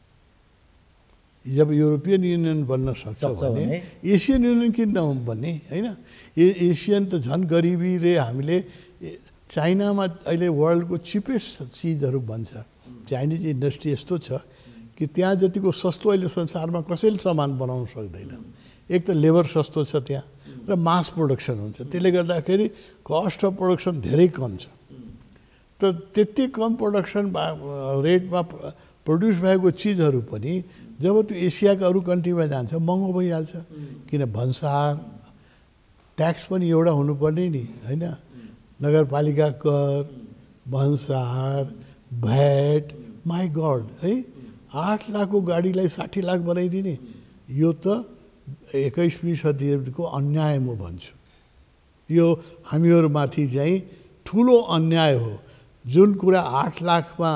जब युरोपियन युनियन बन्न सक्छ भने एसियन युनियन किन नबन्ने होइन। एसियन त झन् गरिबीले हामीले चाइनामा अहिले वर्ल्डको चिपेस्ट चिजहरू बन्छ। चाइनिज इन्डस्ट्री यस्तो छ कि त्यहाँ जतिको सस्तो अहिले संसारमा कसैले सामान बनाउन सक्दैन। एक त लेबर सस्तो छ त्यहाँ र मास प्रोडक्सन हुन्छ, त्यसले गर्दाखेरि कस्ट अफ प्रोडक्सन धेरै कम छ। त त्यति कम प्रोडक्सन रेटमा प्रड्युस भएको चिजहरू पनि जब त्यो एसियाका अरू कन्ट्रीमा जान्छ महँगो भइहाल्छ, किन भन्सार ट्याक्स पनि एउटा हुनुपर्ने नि होइन। नगरपालिका कर, भन्सार, भ्याट, माई गड है, 8 लाखको गाडीलाई 60 लाख बनाइदिने, यो त 21वीं सदीको अन्याय म भन्छु। यो हामीहरूमाथि चाहिँ ठुलो अन्याय हो। जुन कुरा 8 लाखमा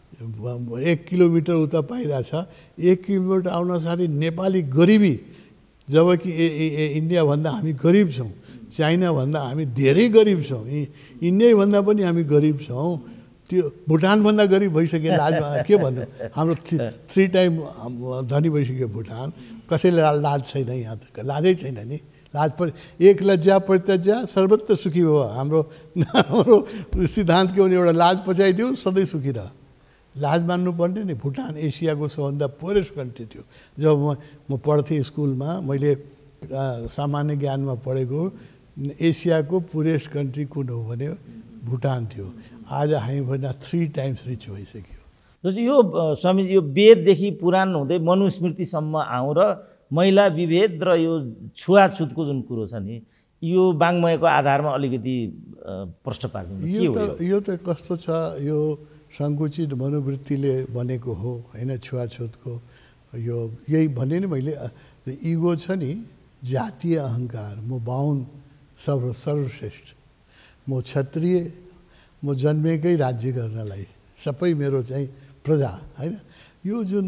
1 किलोमिटर उता पाइरहेछ, 1 किलोमिटर आउन साथै नेपाली गरिबी, जबकि इन्डियाभन्दा हामी गरिब छौँ, चाइनाभन्दा हामी धेरै गरिब छौँ, इन्डियाभन्दा पनि हामी गरिब छौँ। त्यो भुटानभन्दा गरिब भइसक्यो, लाजमा के भन्नु, हाम्रो 3 टाइम धनी भइसक्यो भुटान। कसैले लाज छैन, यहाँ त लाजै छैन नि। लाज एक लज्जा परित्यज्या सर्वत्र सुखी हो, हाम्रो सिद्धान्त के भने एउटा लाज पचाइदियो सधैँ सुखी रह। लाज मान्नुपर्ने नि। भुटान एसियाको सबभन्दा पोरेस्ट कन्ट्री थियो। जब म पढ्थेँ स्कुलमा, मैले सामान्य ज्ञानमा पढेको एसियाको पुरेस्ट कन्ट्री कुन हो भने भुटान थियो। आज हामीभन्दा 3 टाइम्स रिच भइसक्यो। जस्तो यो स्वामीजी, यो वेददेखि पुराण हुँदै मनुस्मृतिसम्म आउँ र महिला विभेद र यो छुवाछुतको जुन कुरो छ नि, यो वाङ्मयको आधारमा अलिकति प्रश्न पार्नु यो त कस्तो छ, यो सङ्कुचित मनोवृत्तिले बनेको हो होइन। छुवाछुतको यो यही भने नि मैले, इगो छ नि, जातीय अहङ्कार, म बाहुन सर्वश्रेष्ठ, म क्षत्रिय, म जन्मेकै राज्य गर्नलाई, सबै मेरो चाहिँ प्रजा होइन। यो जुन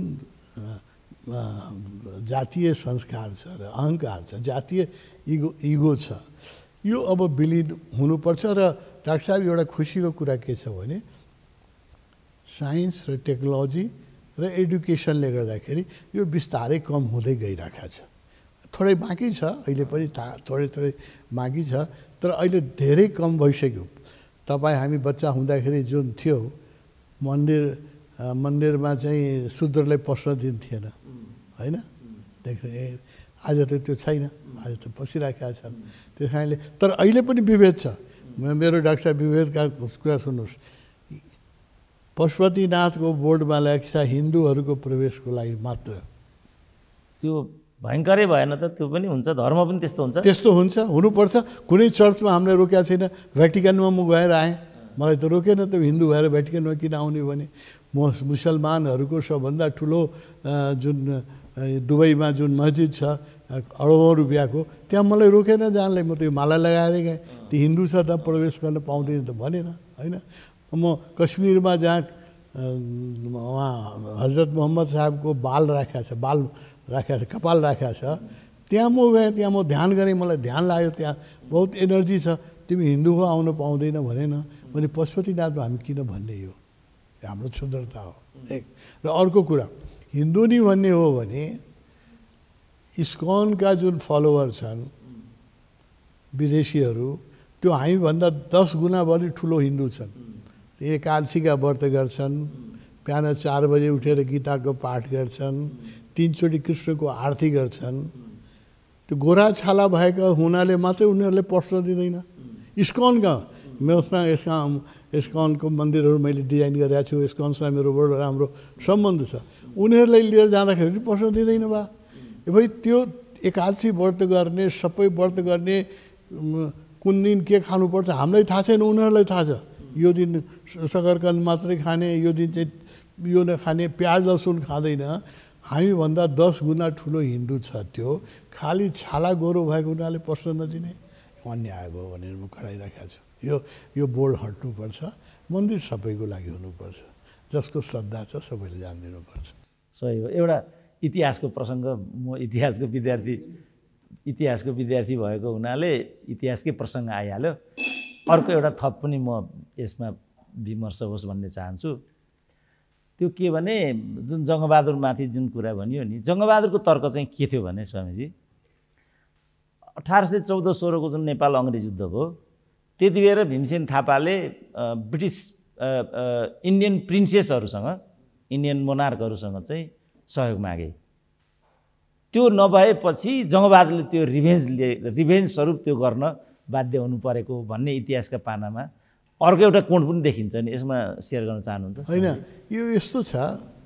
जातीय संस्कार छ र अहङ्कार छ, जातीय इगो छ, यो अब विलिन हुनुपर्छ। र डाक्टर साहब, एउटा खुसीको कुरा के छ भने साइन्स र टेक्नोलोजी र एडुकेसनले गर्दाखेरि यो बिस्तारै कम हुँदै गइरहेको छ। थोरै बाँकी छ, अहिले पनि थोरै थोरै बाँकी छ, तर अहिले धेरै कम भइसक्यो। तपाईँ हामी बच्चा हुँदाखेरि जुन थियो, मन्दिरमा चाहिँ शूद्रलाई पस्न दिन्थेन होइन। आज त त्यो छैन, आज त पसिरहेका छन् त्यस कारणले। तर अहिले पनि विभेद छ। मेरो डाक्टर साहब विभेदका कुरा सुन्नुहोस्, पशुपतिनाथको बोर्डमा लेख्छ हिन्दूहरूको प्रवेशको लागि मात्र। त्यो भयङ्करै भएन त? त्यो पनि हुन्छ, धर्म पनि त्यस्तो हुन्छ। त्यस्तो हुन्छ, हुनुपर्छ। कुनै चर्चमा हामीलाई रोकेको छैन। भ्याटिकनमा म गएर आएँ, मलाई त रोकेन त। हिन्दू भएर भ्याटिकनमा किन आउने भने मुसलमानहरूको सबभन्दा ठुलो जुन दुबईमा जुन मस्जिद छ अरबौँ रुपियाँको, त्यहाँ मलाई रोकेन जानलाई। म त्यो माला लगाएर गएँ। त्यो हिन्दू छ त प्रवेश गर्न पाउँदैन त भनेन होइन। म कश्मीरमा जहाँ उहाँ हजरत मोहम्मद साहबको बाल राखेको छ, कपाल राखेको छ, त्यहाँ म गएँ, त्यहाँ म ध्यान गरेँ, मलाई ध्यान लाग्यो, त्यहाँ बहुत एनर्जी छ। तिमी हिन्दू हो, आउनु पाउँदैन भनेन भने पशुपतिनाथमा हामी किन भन्ने? यो हाम्रो क्षुद्रता हो एक। र अर्को कुरा, हिन्दू नि भन्ने हो भने इस्कॉनका जुन फलोवर छन् विदेशीहरू, त्यो हामीभन्दा 10 गुणा बढी ठुलो हिन्दू छन्। एकादशीका व्रत गर्छन्, बिहान 4 बजे उठेर गीताको पाठ गर्छन्, 3 चोटि कृष्णको आरती गर्छन्। त्यो गोरा छाला भएका हुनाले मात्रै उनीहरूले पस्न दिँदैन। इस्कॉनका इस्कॉनको मन्दिरहरू मैले डिजाइन गरेको छु, इस्कॉनसँग मेरो बडो राम्रो सम्बन्ध छ। उनीहरूलाई लिएर जाँदाखेरि पनि पस्न दिँदैन बा। भाइ त्यो एकादशी व्रत गर्ने, सबै व्रत गर्ने, कुन दिन के खानुपर्छ हामीलाई थाहा छैन, उनीहरूलाई थाहा छ। यो दिन सकरकन्द मात्रै खाने, यो दिन चाहिँ यो नखाने, प्याज लसुन खाँदैन। हामीभन्दा 10 गुणा ठुलो हिन्दू छ। त्यो खालि छाला गोरो भएको हुनाले पस्न नदिने अन्याय भयो भनेर म कराइराखेको छु। यो बोर्ड हट्नुपर्छ। मन्दिर सबैको लागि हुनुपर्छ। जसको श्रद्धा छ सबैले जानिदिनुपर्छ। सही हो। एउटा इतिहासको प्रसङ्ग, म इतिहासको विद्यार्थी भएको हुनाले इतिहासकै प्रसङ्ग आइहाल्यो। अर्को एउटा थप पनि म यसमा विमर्श होस् भन्ने चाहन्छु। त्यो के भने जुन जङ्गबहादुरमाथि जुन कुरा भनियो नि, जङ्गबहादुरको तर्क चाहिँ के थियो भने स्वामीजी 1814-16 को जुन नेपाल अङ्ग्रेज युद्ध भयो त्यति बेर भीमसेन थापाले ब्रिटिस इन्डियन प्रिन्सेसहरूसँग, इन्डियन मोनार्कहरूसँग चाहिँ सहयोग मागे। त्यो नभएपछि जङ्गबहादुरले त्यो रिभेन्ज स्वरूप त्यो गर्न बाध्य हुनु परेको भन्ने इतिहासका पानामा अर्को एउटा कोण पनि देखिन्छ नि। यसमा सेयर गर्न चाहनुहुन्छ? होइन, यो यस्तो छ,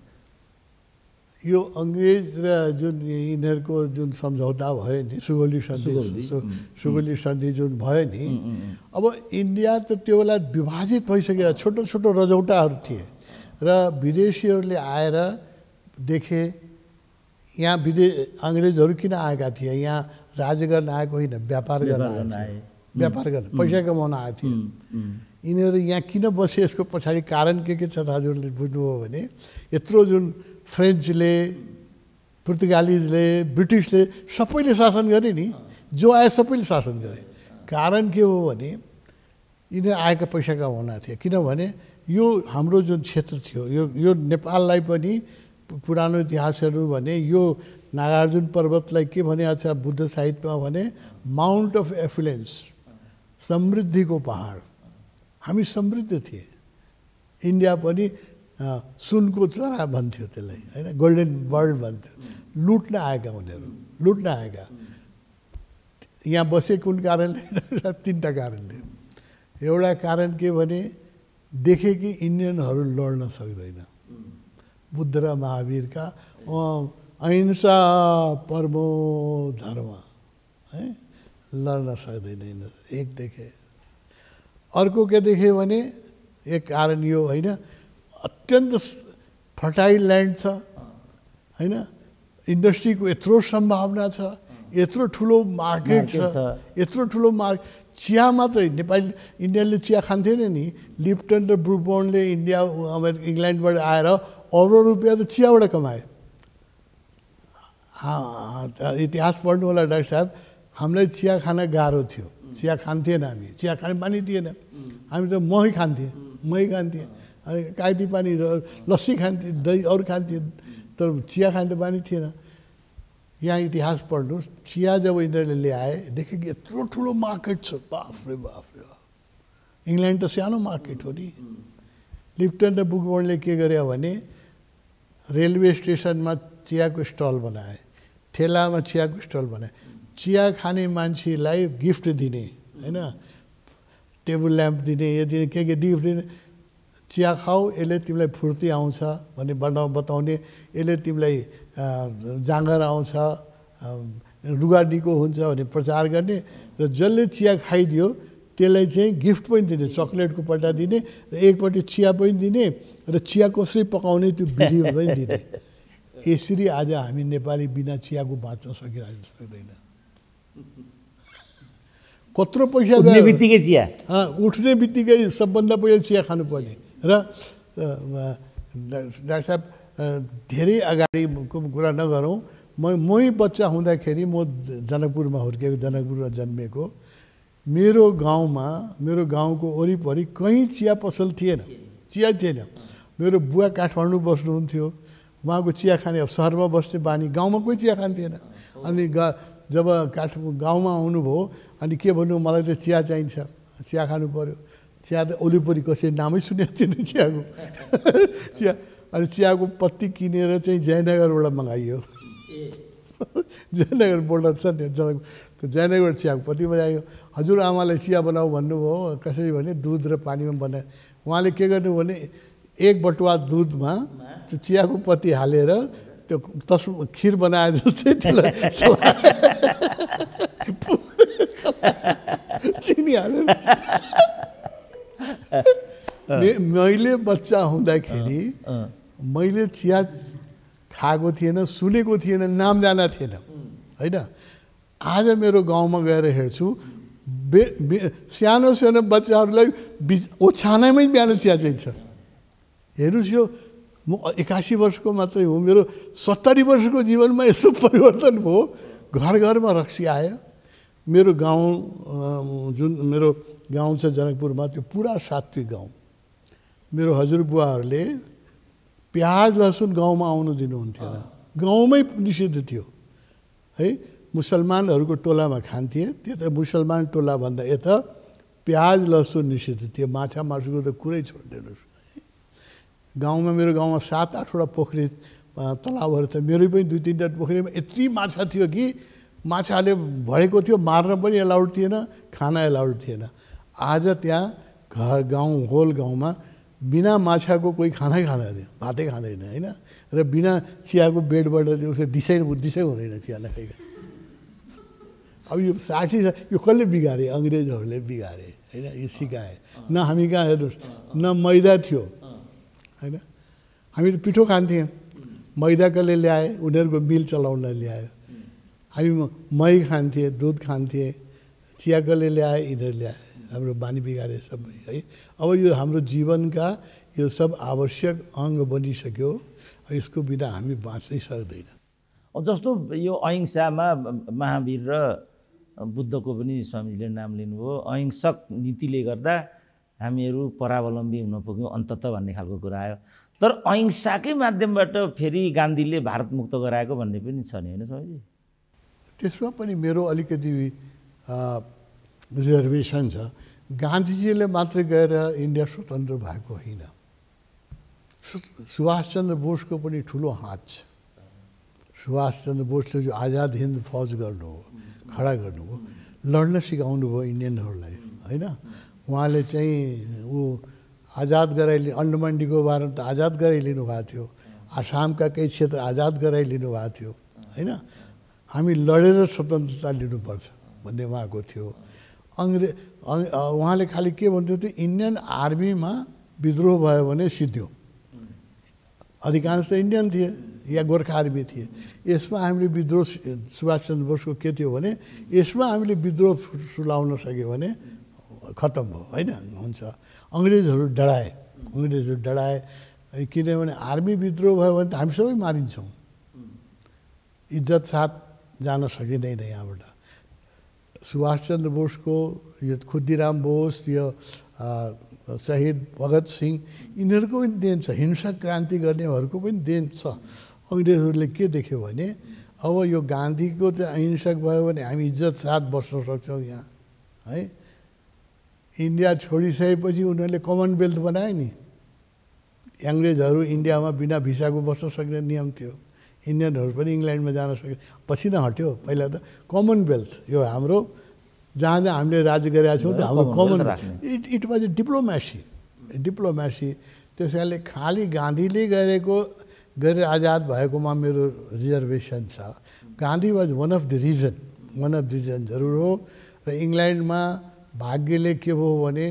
यो अङ्ग्रेज र जुन यिनीहरूको जुन सम्झौता भयो नि, सुगौली सन्धि जुन भयो नि, अब इन्डिया त त्यो बेला विभाजित भइसकेर छोटो छोटो रजौटाहरू थिए र विदेशीहरूले आएर देखे यहाँ अङ्ग्रेजहरू किन आएका थिए, यहाँ राज गर्न आएको होइन, व्यापार गर्न आए, व्यापार गर्न पैसा कमाउन आएको थियो। यिनीहरू यहाँ किन बसे, यसको पछाडि कारण के छ त हजुरले बुझ्नुभयो भने यत्रो जुन फ्रेन्चले, पुर्तगालिजले, ब्रिटिसले सबैले शासन गरे नि, जो आए सबैले शासन गरे। कारण के हो भने यिनीहरू आएका पैसा कमाउन थियो। किनभने यो हाम्रो जुन क्षेत्र थियो, यो नेपाललाई पनि पुरानो इतिहासहरू भने यो नागार्जुन पर्वतलाई के भनेको छ बुद्ध साहित्यमा भने माउन्ट अफ एफुलेन्स, समृद्धिको पहाड। हामी समृद्ध थिए। इन्डिया पनि सुनको चरा भन्थ्यो त्यसलाई, होइन, गोल्डन वर्ल्ड भन्थ्यो। लुट्न आएका उनीहरू, लुट्न आएका। यहाँ बसे कुन कारणले? 3टा कारणले। एउटा कारण के भने देखे कि इन्डियनहरू लड्न सक्दैन। बुद्ध र महावीरका अहिंसा परमो धर्म, है, लड्न सक्दैन। एक देखे। अर्को के देखे भने एक कारण यो होइन, अत्यन्त फर्टाइल ल्यान्ड छ, होइन, इन्डस्ट्रीको यत्रो सम्भावना छ, यत्रो ठुलो मार्केट छ, यत्रो ठुलो मार्केट। चिया मात्रै नेपाली इन्डियनले चिया खान्थेन नि। लिप्टन र ब्रुबोर्नले इङ्ल्यान्डबाट आएर अरबौँ रुपियाँ त चियाबाट कमाए। इतिहास पढ्नु होला डाक्टर साहब, हामीलाई चिया खान गाह्रो थियो, चिया खान्थेन हामी, चिया खाने बानी थिएन। हामी त मही खान्थेँ, अनि कागती पानी र लस्सी खान्थे, दही अरू खान्थे, तर चिया खाने बानी थिएन। यहाँ इतिहास पढ्नुहोस्, चिया जब यिनीहरूले ल्याए देखे कि यत्रो ठुलो मार्केट छ, बाफ रे बाफ। इङ्ल्यान्ड त सानो मार्केट हो नि। लिप्टन र ब्रुबोर्नले के गर्यो भने रेलवे स्टेसनमा चियाको स्टल बनाए, ठेलामा चियाको स्टल बनाए। चिया खाने मान्छेलाई गिफ्ट दिने, होइन, टेबल ल्याम्प दिने, यो दिने, के गिफ्ट दिने। चिया खाऊ, यसले तिमीलाई फुर्ती आउँछ भन्ने बताउने, यसले तिमीलाई जाँगर आउँछ, रुगा निको हुन्छ भन्ने प्रचार गर्ने। र जसले चिया खाइदियो त्यसलाई चाहिँ गिफ्ट पनि दिने, चक्लेटको पट्टा दिने र एकपट्टि चिया पनि दिने र चिया कसरी पकाउने त्यो भिडियो पनि दिने। यसरी आज हामी नेपाली बिना चियाको बाँच्न सक्दैन। कत्रो पैसा उठ्ने बित्तिकै चिया, उठ्ने बित्तिकै सबभन्दा पहिला चिया खानुपर्ने। र डाक्टर साहब धेरै अगाडिको कुरा नगरौँ, मै बच्चा हुँदाखेरि म जनकपुरमा हुर्केको, जनकपुरमा जन्मेको। मेरो गाउँको वरिपरि कहीँ चिया पसल थिएन, चिया थिएन। मेरो बुवा काठमाडौँ बस्नुहुन्थ्यो, उहाँको चिया खाने, सहरमा बस्ने बानी, गाउँमा कोही चिया खान्थेन। अनि जब गाउँमा आउनुभयो अनि के भन्नु, मलाई त चिया चाहिन्छ, चिया खानु पऱ्यो। चिया त वरिपरि कसैले नामै सुनेको थिएन चियाको। चिया अनि चियाको पत्ती किनेर चाहिँ जयनगरबाट मगाइयो। जयनगर बोर्डर छ नि, जयनगरबाट चियाको पत्ती मगाइयो। हजुर आमालाई चिया बनाऊ भन्नुभयो, कसरी भने दुध र पानीमा बनाए। उहाँले के गर्नु भने एक बटुवा दुधमा त्यो चियाको पत्ती हालेर त्यो खिर बनाए जस्तै त्यसलाई चिनी हालेर। मैले बच्चा हुँदाखेरि मैले चिया खाएको थिएन, सुनेको थिएन, नाम जाना थिएन, होइन। आज मेरो गाउँमा गएर हेर्छु सानो सानो बच्चाहरूलाई ओछ्यानमै बिहान चिया चाहिन्छ। हेर्नुहोस् यो म 81 वर्षको मात्रै हो, मेरो 70 वर्षको जीवनमा यस्तो परिवर्तन भयो। घर घरमा रक्सी आयो। मेरो गाउँ जुन मेरो गाउँ छ जनकपुरमा, त्यो पुरा सात्विक गाउँ। मेरो हजुरबुवाहरूले प्याज लसुन गाउँमा आउनु दिनुहुन्थेन, गाउँमै निषेध थियो है। मुसलमानहरूको टोलामा खान्थे, त्यता मुसलमान टोला भन्दा यता प्याज लसुन निषेध थियो। माछा मासुको त कुरै छोडिदिनुहोस्। गाउँमा मेरो गाउँमा 7-8वटा पोखरी तलाउहरू छ। मेरो पनि 2-3टा पोखरीमा यति माछा थियो कि माछाले भरेको थियो, मार्न पनि एलाउड थिएन, खाना एलाउड थिएन। आज त्यहाँ घर गाउँ होल गाउँमा बिना माछाको कोही खानै खाँदैन, भातै खाँदैन होइन। र बिना चियाको बेडबाट उसले दिसै हुँदैन चिया नखाइकन। अब यो 60 यो कसले बिगारे? अङ्ग्रेजहरूले बिगारे होइन, यो सिकाए। न हामी कहाँ हेर्नुहोस् न मैदा थियो होइन, हामी त पिठो खान्थ्यौँ। मैदा कसले ल्याए? उनीहरूको मिल चलाउन ल्यायो। हामी मही खान्थे, दुध खान्थे। चिया कसले ल्याए? यिनीहरू ल्याए। हाम्रो बानी बिगारे सबै है। अब यो हाम्रो जीवनका यो सब आवश्यक अङ्ग बनिसक्यो। यसको बिना हामी बाँच्नै सक्दैन। जस्तो यो अहिंसामा महावीर र बुद्धको पनि स्वामीजीले नाम लिनुभयो। अहिंसक नीतिले गर्दा हामीहरू परावलम्बी हुन पुग्यौँ अन्तत भन्ने खालको कुरा आयो। तर अहिंसाकै माध्यमबाट फेरि गान्धीले भारत मुक्त गराएको भन्ने पनि छ नि होइन स्वामीजी? त्यसमा पनि मेरो अलिकति रिजर्भेसन छ। गान्धीजीले मात्रै गएर इन्डिया स्वतन्त्र भएको होइन, सुभाषचन्द्र बोसको पनि ठुलो हात छ। सुभाषचन्द्र बोसले जो आजाद हिन्द फौज गर्नुभयो, खडा गर्नुभयो, लड्न सिकाउनु भयो इन्डियनहरूलाई होइन। उहाँले चाहिँ आजाद गराइलिनु, अन्डमान निकोबार त आजाद गराइलिनु भएको थियो, आसामका केही क्षेत्र आजाद गराइलिनु भएको थियो होइन। हामी लडेर स्वतन्त्रता लिनुपर्छ भन्ने उहाँको थियो। उहाँले खालि के भन्थ्यो त्यो इन्डियन आर्मीमा विद्रोह भयो भने सिद्धियो। अधिकांश त इन्डियन थिए या गोर्खा आर्मी थिए। यसमा हामीले विद्रोह, सुभाषचन्द्र बोसको के थियो भने यसमा हामीले विद्रोह सुलाउन सक्यो भने खत्तम भयो होइन, हुन्छ। अङ्ग्रेजहरू डराए किनभने आर्मी विद्रोह भयो भने त हामी सबै मारिन्छौँ, इज्जत साथ जान सकिँदैन यहाँबाट। सुभाषचन्द्र बोसको यो खुद्दीराम बोस, यो शहीद भगत सिंह, यिनीहरूको पनि देन छ। हिंसक क्रान्ति गर्नेहरूको पनि देन छ। अङ्ग्रेजहरूले के देख्यो भने अब यो गान्धीको चाहिँ अहिंसक भयो भने हामी इज्जत साथ बस्न सक्छौँ यहाँ है। इन्डिया छोडिसकेपछि उनीहरूले कमनवेल्थ बनायो नि। अङ्ग्रेजहरू इन्डियामा बिना भिसाको बस्न सक्ने नियम थियो। इन्डियनहरू पनि इङ्ल्यान्डमा जान सके, पछि न हट्यो। पहिला त कमनवेल्थ यो हाम्रो जहाँ जहाँ हामीले राज गरेका छौँ त्यो हाम्रो common, it was a diplomacy. त्यस कारणले खालि गान्धीले गरेर आजाद भएकोमा मेरो रिजर्भेसन छ। Gandhi was one of the reason जरुर हो। र इङ्ल्यान्डमा भाग्यले के भयो भने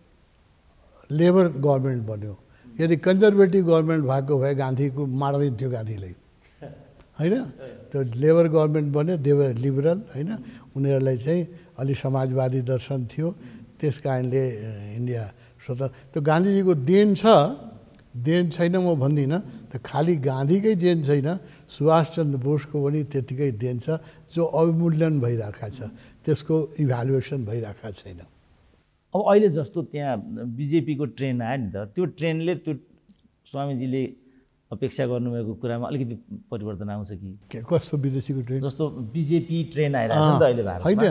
लेबर गभर्मेन्ट बन्यो। यदि कन्जर्भेटिभ गभर्मेन्ट भएको भए गान्धीको मार्दिन्थ्यो गान्धीलाई होइन। त्यो लेबर गभर्मेन्ट बन्यो, देवर लिबरल होइन। उनीहरूलाई चाहिँ अलि समाजवादी दर्शन थियो, त्यस कारणले इन्डिया स्वतन्त्र। त्यो गान्धीजीको देन छ, देन छैन म भन्दिनँ। त खालि गान्धीकै देन छैन, सुभाषचन्द्र बोसको पनि त्यतिकै देन छ जो अवमूल्यन भइरहेको छ, त्यसको इभ्यालुएसन भइरहेको छैन। अब अहिले जस्तो त्यहाँ बिजेपीको ट्रेन आयो नि त, त्यो ट्रेनले त्यो स्वामीजीले अपेक्षा गर्नुभएको कुरामा अलिकति परिवर्तन आउँछ कि? कस्तो विदेशीको ट्रेन? जस्तो बिजेपी ट्रेन आइरहेको छ नि त अहिले भारतमा। होइन,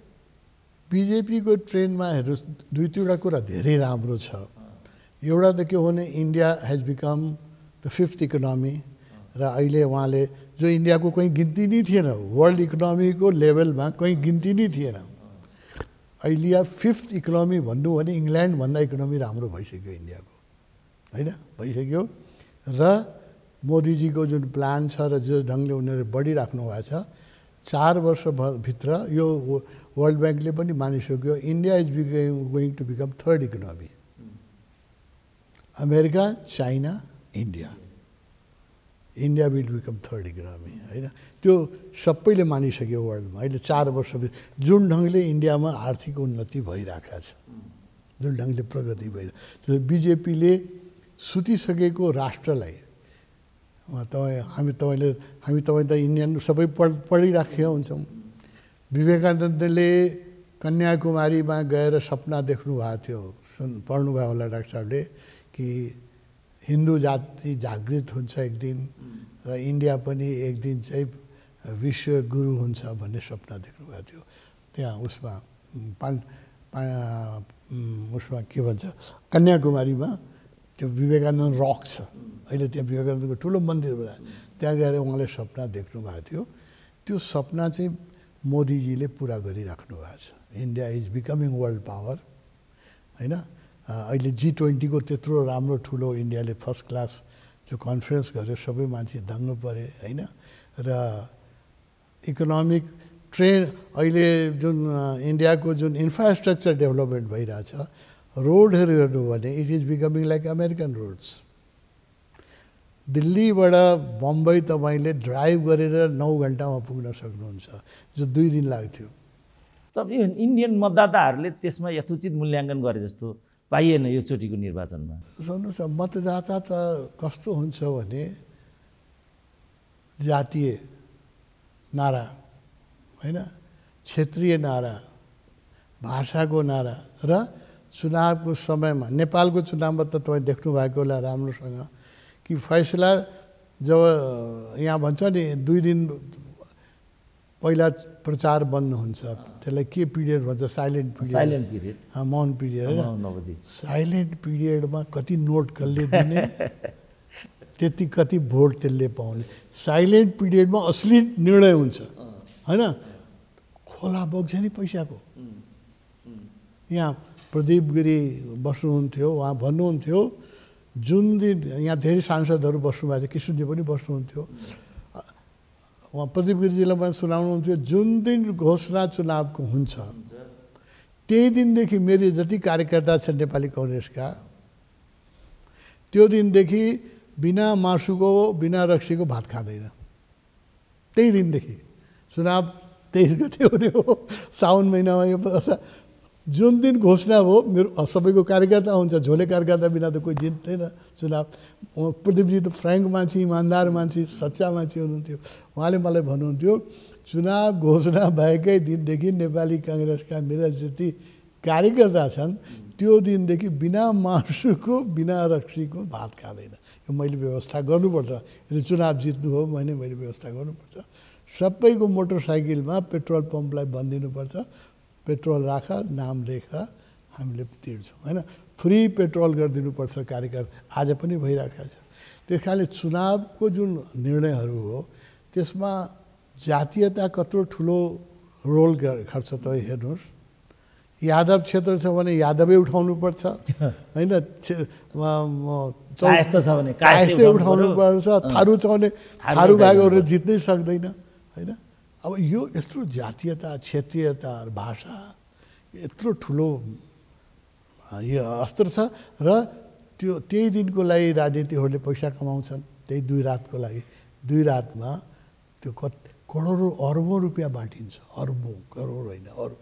बिजेपीको ट्रेनमा हेर्नुहोस्, 2-3वटा कुरा धेरै राम्रो छ। एउटा त के हो भने India has become the 5th economy. र अहिले उहाँले जो इन्डियाको कहीँ गिन्ती नै थिएन, वर्ल्ड इकोनोमीको लेभलमा कहीँ गिन्ती नै थिएन, अहिले 5th इकोनोमी भन्नु भने इङ्ल्यान्डभन्दा इकोनोमी राम्रो भइसक्यो इन्डियाको होइन, भइसक्यो। र मोदीजीको जुन प्लान छ र जो ढङ्गले उनीहरू बढिराख्नु भएको छ, 4 वर्षभित्र यो वर्ल्ड ब्याङ्कले पनि मानिसक्यो India is going to become 3rd economy. America, China, India will become 3rd economy होइन। त्यो सबैले मानिसक्यो वर्ल्डमा। अहिले 4 वर्षभित्र जुन ढङ्गले इन्डियामा आर्थिक उन्नति भइरहेको छ, जुन ढङ्गले प्रगति भइरहेको, त्यो बिजेपीले सुतिसकेको राष्ट्रलाई हामी तपाईँ त इन्डियन सबै पढिराखेका हुन्छौँ। विवेकानन्दले कन्याकुमारीमा गएर सपना देख्नु भएको थियो, पढ्नुभयो होला डाक्टर साहबले, कि हिन्दू जाति जागृत हुन्छ एक दिन र इन्डिया पनि एक दिन चाहिँ विश्व गुरु हुन्छ भन्ने सपना देख्नुभएको थियो। त्यहाँ उसमा उसमा के भन्छ कन्याकुमारीमा त्यो विवेकानन्द रक छ, अहिले त्यहाँ विवेकानन्दको ठुलो मन्दिर बनायो, त्यहाँ गएर उहाँले सपना देख्नु भएको थियो। त्यो सपना चाहिँ मोदीजीले पुरा गरिराख्नु भएको छ। India is becoming world power होइन। अहिले G20 को त्यत्रो राम्रो ठुलो इन्डियाले फर्स्ट क्लास जो कन्फरेन्स गर्यो, सबै मान्छे दङ्ग परे होइन। र इकोनोमिक ट्रेन अहिले जुन इन्डियाको जुन इन्फ्रास्ट्रक्चर डेभलपमेन्ट भइरहेछ, रोडहरू हेर्नु भने it is becoming like American roads. दिल्लीबाट बम्बई तपाईँले ड्राइभ गरेर 9 घन्टामा पुग्न सक्नुहुन्छ, जो 2 दिन लाग्थ्यो। तब इन्डियन मतदाताहरूले त्यसमा यथोचित मूल्याङ्कन गरे जस्तो पाइएन यो चोटिको निर्वाचनमा। सुन्नुहोस् न, मतदाता त कस्तो हुन्छ भने जातीय नारा होइन, क्षेत्रीय नारा, भाषाको नारा र चुनावको समयमा, नेपालको चुनावमा त तपाईँ देख्नु भएको होला राम्रोसँग कि फैसला जब यहाँ भन्छ नि 2 दिन पहिला प्रचार बन्द हुन्छ, त्यसलाई के पिरियड भन्छ, साइलेन्ट पिरियड, मौन पिरियड होइन। साइलेन्ट पिरियडमा कति नोट कसले दिने त्यति कति भोट त्यसले पाउने। साइलेन्ट पिरियडमा असली निर्णय हुन्छ होइन। खोला बग्छ नि पैसाको। यहाँ प्रदीप गिरी बस्नुहुन्थ्यो, उहाँ भन्नुहुन्थ्यो जुन दिन, यहाँ धेरै सांसदहरू बस्नुभएको थियो, किशोरजी पनि बस्नुहुन्थ्यो, उहाँ प्रदीप गिरिजीलाई पनि सुनाउनुहुन्थ्यो, जुन दिन घोषणा चुनावको हुन्छ त्यही दिनदेखि मेरो जति कार्यकर्ता छन् नेपाली कङ्ग्रेसका, त्यो दिनदेखि बिना मासुको बिना रक्सीको भात खाँदैन। त्यही दिनदेखि चुनाव 23 गते हुने हो, साउन महिनामा। यो जुन दिन घोषणा हो, मेरो सबैको कार्यकर्ता हुन्छ, झोले कार्यकर्ता बिना त कोही जित्दैन चुनाव। प्रदीपजी त फ्रेङ्क मान्छे, इमान्दार मान्छे, सच्चा मान्छे हुनुहुन्थ्यो। उहाँले मलाई भन्नुहुन्थ्यो चुनाव घोषणा भएकै दिनदेखि नेपाली काङ्ग्रेसका मेरा जति कार्यकर्ता छन् त्यो दिनदेखि बिना मासुको बिना रक्सीको भात खाँदैन। यो मैले व्यवस्था गर्नुपर्छ, यदि चुनाव जित्नु हो भने मैले व्यवस्था गर्नुपर्छ। सबैको मोटरसाइकलमा पेट्रोल पम्पलाई भनिदिनुपर्छ, पेट्रोल राख, नाम लेख, हामीले तिर्छौँ होइन। फ्री पेट्रोल गरिदिनुपर्छ कार्यकर्ता, आज पनि भइरहेको छ। त्यस कारणले चुनावको जुन निर्णयहरू हो त्यसमा जातीयता कत्रो ठुलो रोल गर्छ तपाईँ हेर्नुहोस्। यादव क्षेत्र छ भने यादवै उठाउनुपर्छ होइन, कायस्थे उठाउनुपर्छ, थारू छ भने थारू भागहरू जित्नै सक्दैन होइन। अब यो यत्रो जातीयता, क्षेत्रीयता, भाषा यत्रो ठुलो यो अस्त्र छ र त्यही दिनको लागि राजनीतिहरूले पैसा कमाउँछन्। त्यही 2 रातको लागि, 2 रातमा त्यो करोडौँ अरबौँ रुपियाँ बाँटिन्छ। अरबौँ, करोड होइन, अरबौँ।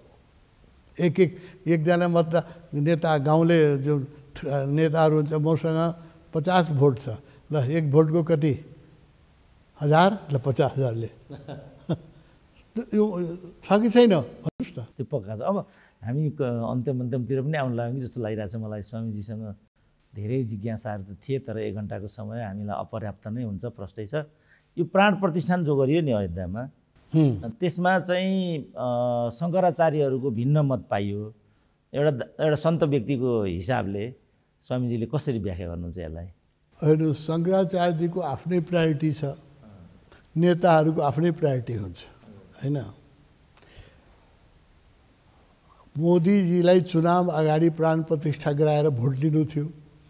एकजना नेता, गाउँले जो नेताहरू हुन्छ, मसँग 50 भोट छ, ल 1 भोटको कति 1000, ल 50,000ले यो छ कि छैन भन्नुहोस् न। त्यो पक्का छ। अब हामी अन्त्यमतिर पनि आउनु लाग्यो कि जस्तो लागिरहेको छ मलाई। स्वामीजीसँग धेरै जिज्ञासाहरू त थिए, तर 1 घन्टाको समय हामीलाई अपर्याप्त नै हुन्छ, प्रष्टै छ। यो प्राण प्रतिष्ठान जो गरियो नि अयोध्यामा, त्यसमा चाहिँ शङ्कराचार्यहरूको भिन्न मत पाइयो। एउटा सन्त व्यक्तिको हिसाबले स्वामीजीले कसरी व्याख्या गर्नुहुन्छ यसलाई? हेर्नुहोस्, शङ्कराचार्यजीको आफ्नै प्रायोरिटी छ, नेताहरूको आफ्नै प्रायोरिटी हुन्छ होइन। मोदीजीलाई चुनाव अगाडि प्राण प्रतिष्ठा गराएर भोट लिनु थियो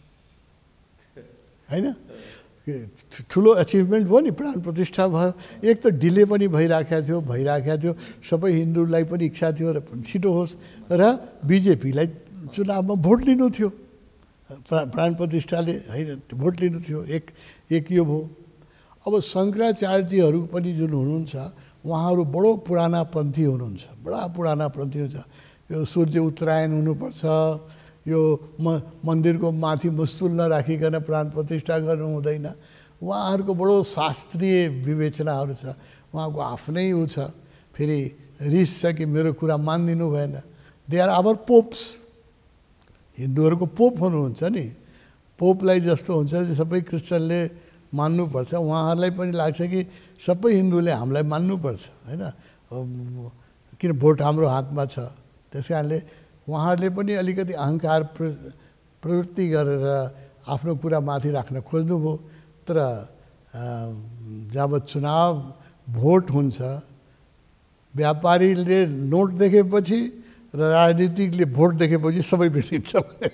होइन। ठुलो अचिभमेन्ट भयो नि, प्राण प्रतिष्ठा भयो। एक त डिले पनि भइराखेको थियो, सबै हिन्दूलाई पनि इच्छा थियो र छिटो होस्, र बिजेपीलाई चुनावमा भोट लिनु थियो, प्राण प्रतिष्ठाले होइन भोट लिनु थियो। एक यो भयो। अब शङ्कराचार्यजीहरू पनि जुन हुनुहुन्छ, उहाँहरू बडो पुराना पन्थी हुनुहुन्छ, बडा पुराना पन्थी हुन्छ। यो सूर्य उत्तरायण हुनुपर्छ, यो मन्दिरको माथि मुस्तुल नराखिकन प्राण प्रतिष्ठा गर्नु हुँदैन। उहाँहरूको बडो शास्त्रीय विवेचनाहरू छ, उहाँको आफ्नै ऊ छ। फेरि रिस छ कि मेरो कुरा मानिदिनु भएन। They are our popes. हिन्दूहरूको पोप हुनुहुन्छ नि, पोपलाई जस्तो हुन्छ कि सबै क्रिस्चियनले मान्नुपर्छ, उहाँहरूलाई पनि लाग्छ कि सबै हिन्दूले हामीलाई मान्नुपर्छ होइन, किन भोट हाम्रो हातमा छ। त्यस कारणले उहाँहरूले पनि अलिकति अहङ्कार प्रवृत्ति गरेर आफ्नो कुरा माथि राख्न खोज्नुभयो। तर जब चुनाव भोट हुन्छ, व्यापारीले नोट देखेपछि र राजनीतिकले भोट देखेपछि सबै बिर्सिन्छ।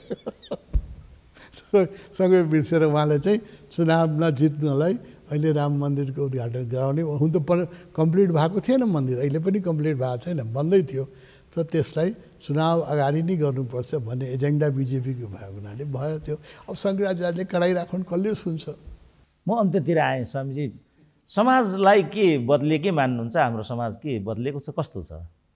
सँगै बिर्सेर उहाँले चाहिँ चुनाव नजित्नलाई अहिले राम मन्दिरको उद्घाटन गराउने, हुन त कम्प्लिट भएको थिएन मन्दिर, अहिले पनि कम्प्लिट भएको छैन, बन्दै थियो। तर त्यसलाई चुनाव अगाडि नै गर्नुपर्छ भन्ने एजेन्डा बिजेपीको भएको हुनाले भयो त्यो। अब शङ्कराचार्यले कराइराखुन्, कसले सुन्छ। म अन्त्यतिर आएँ स्वामीजी, समाजलाई के बदले के मान्नुहुन्छ? हाम्रो समाज के बदलेको छ, कस्तो छ?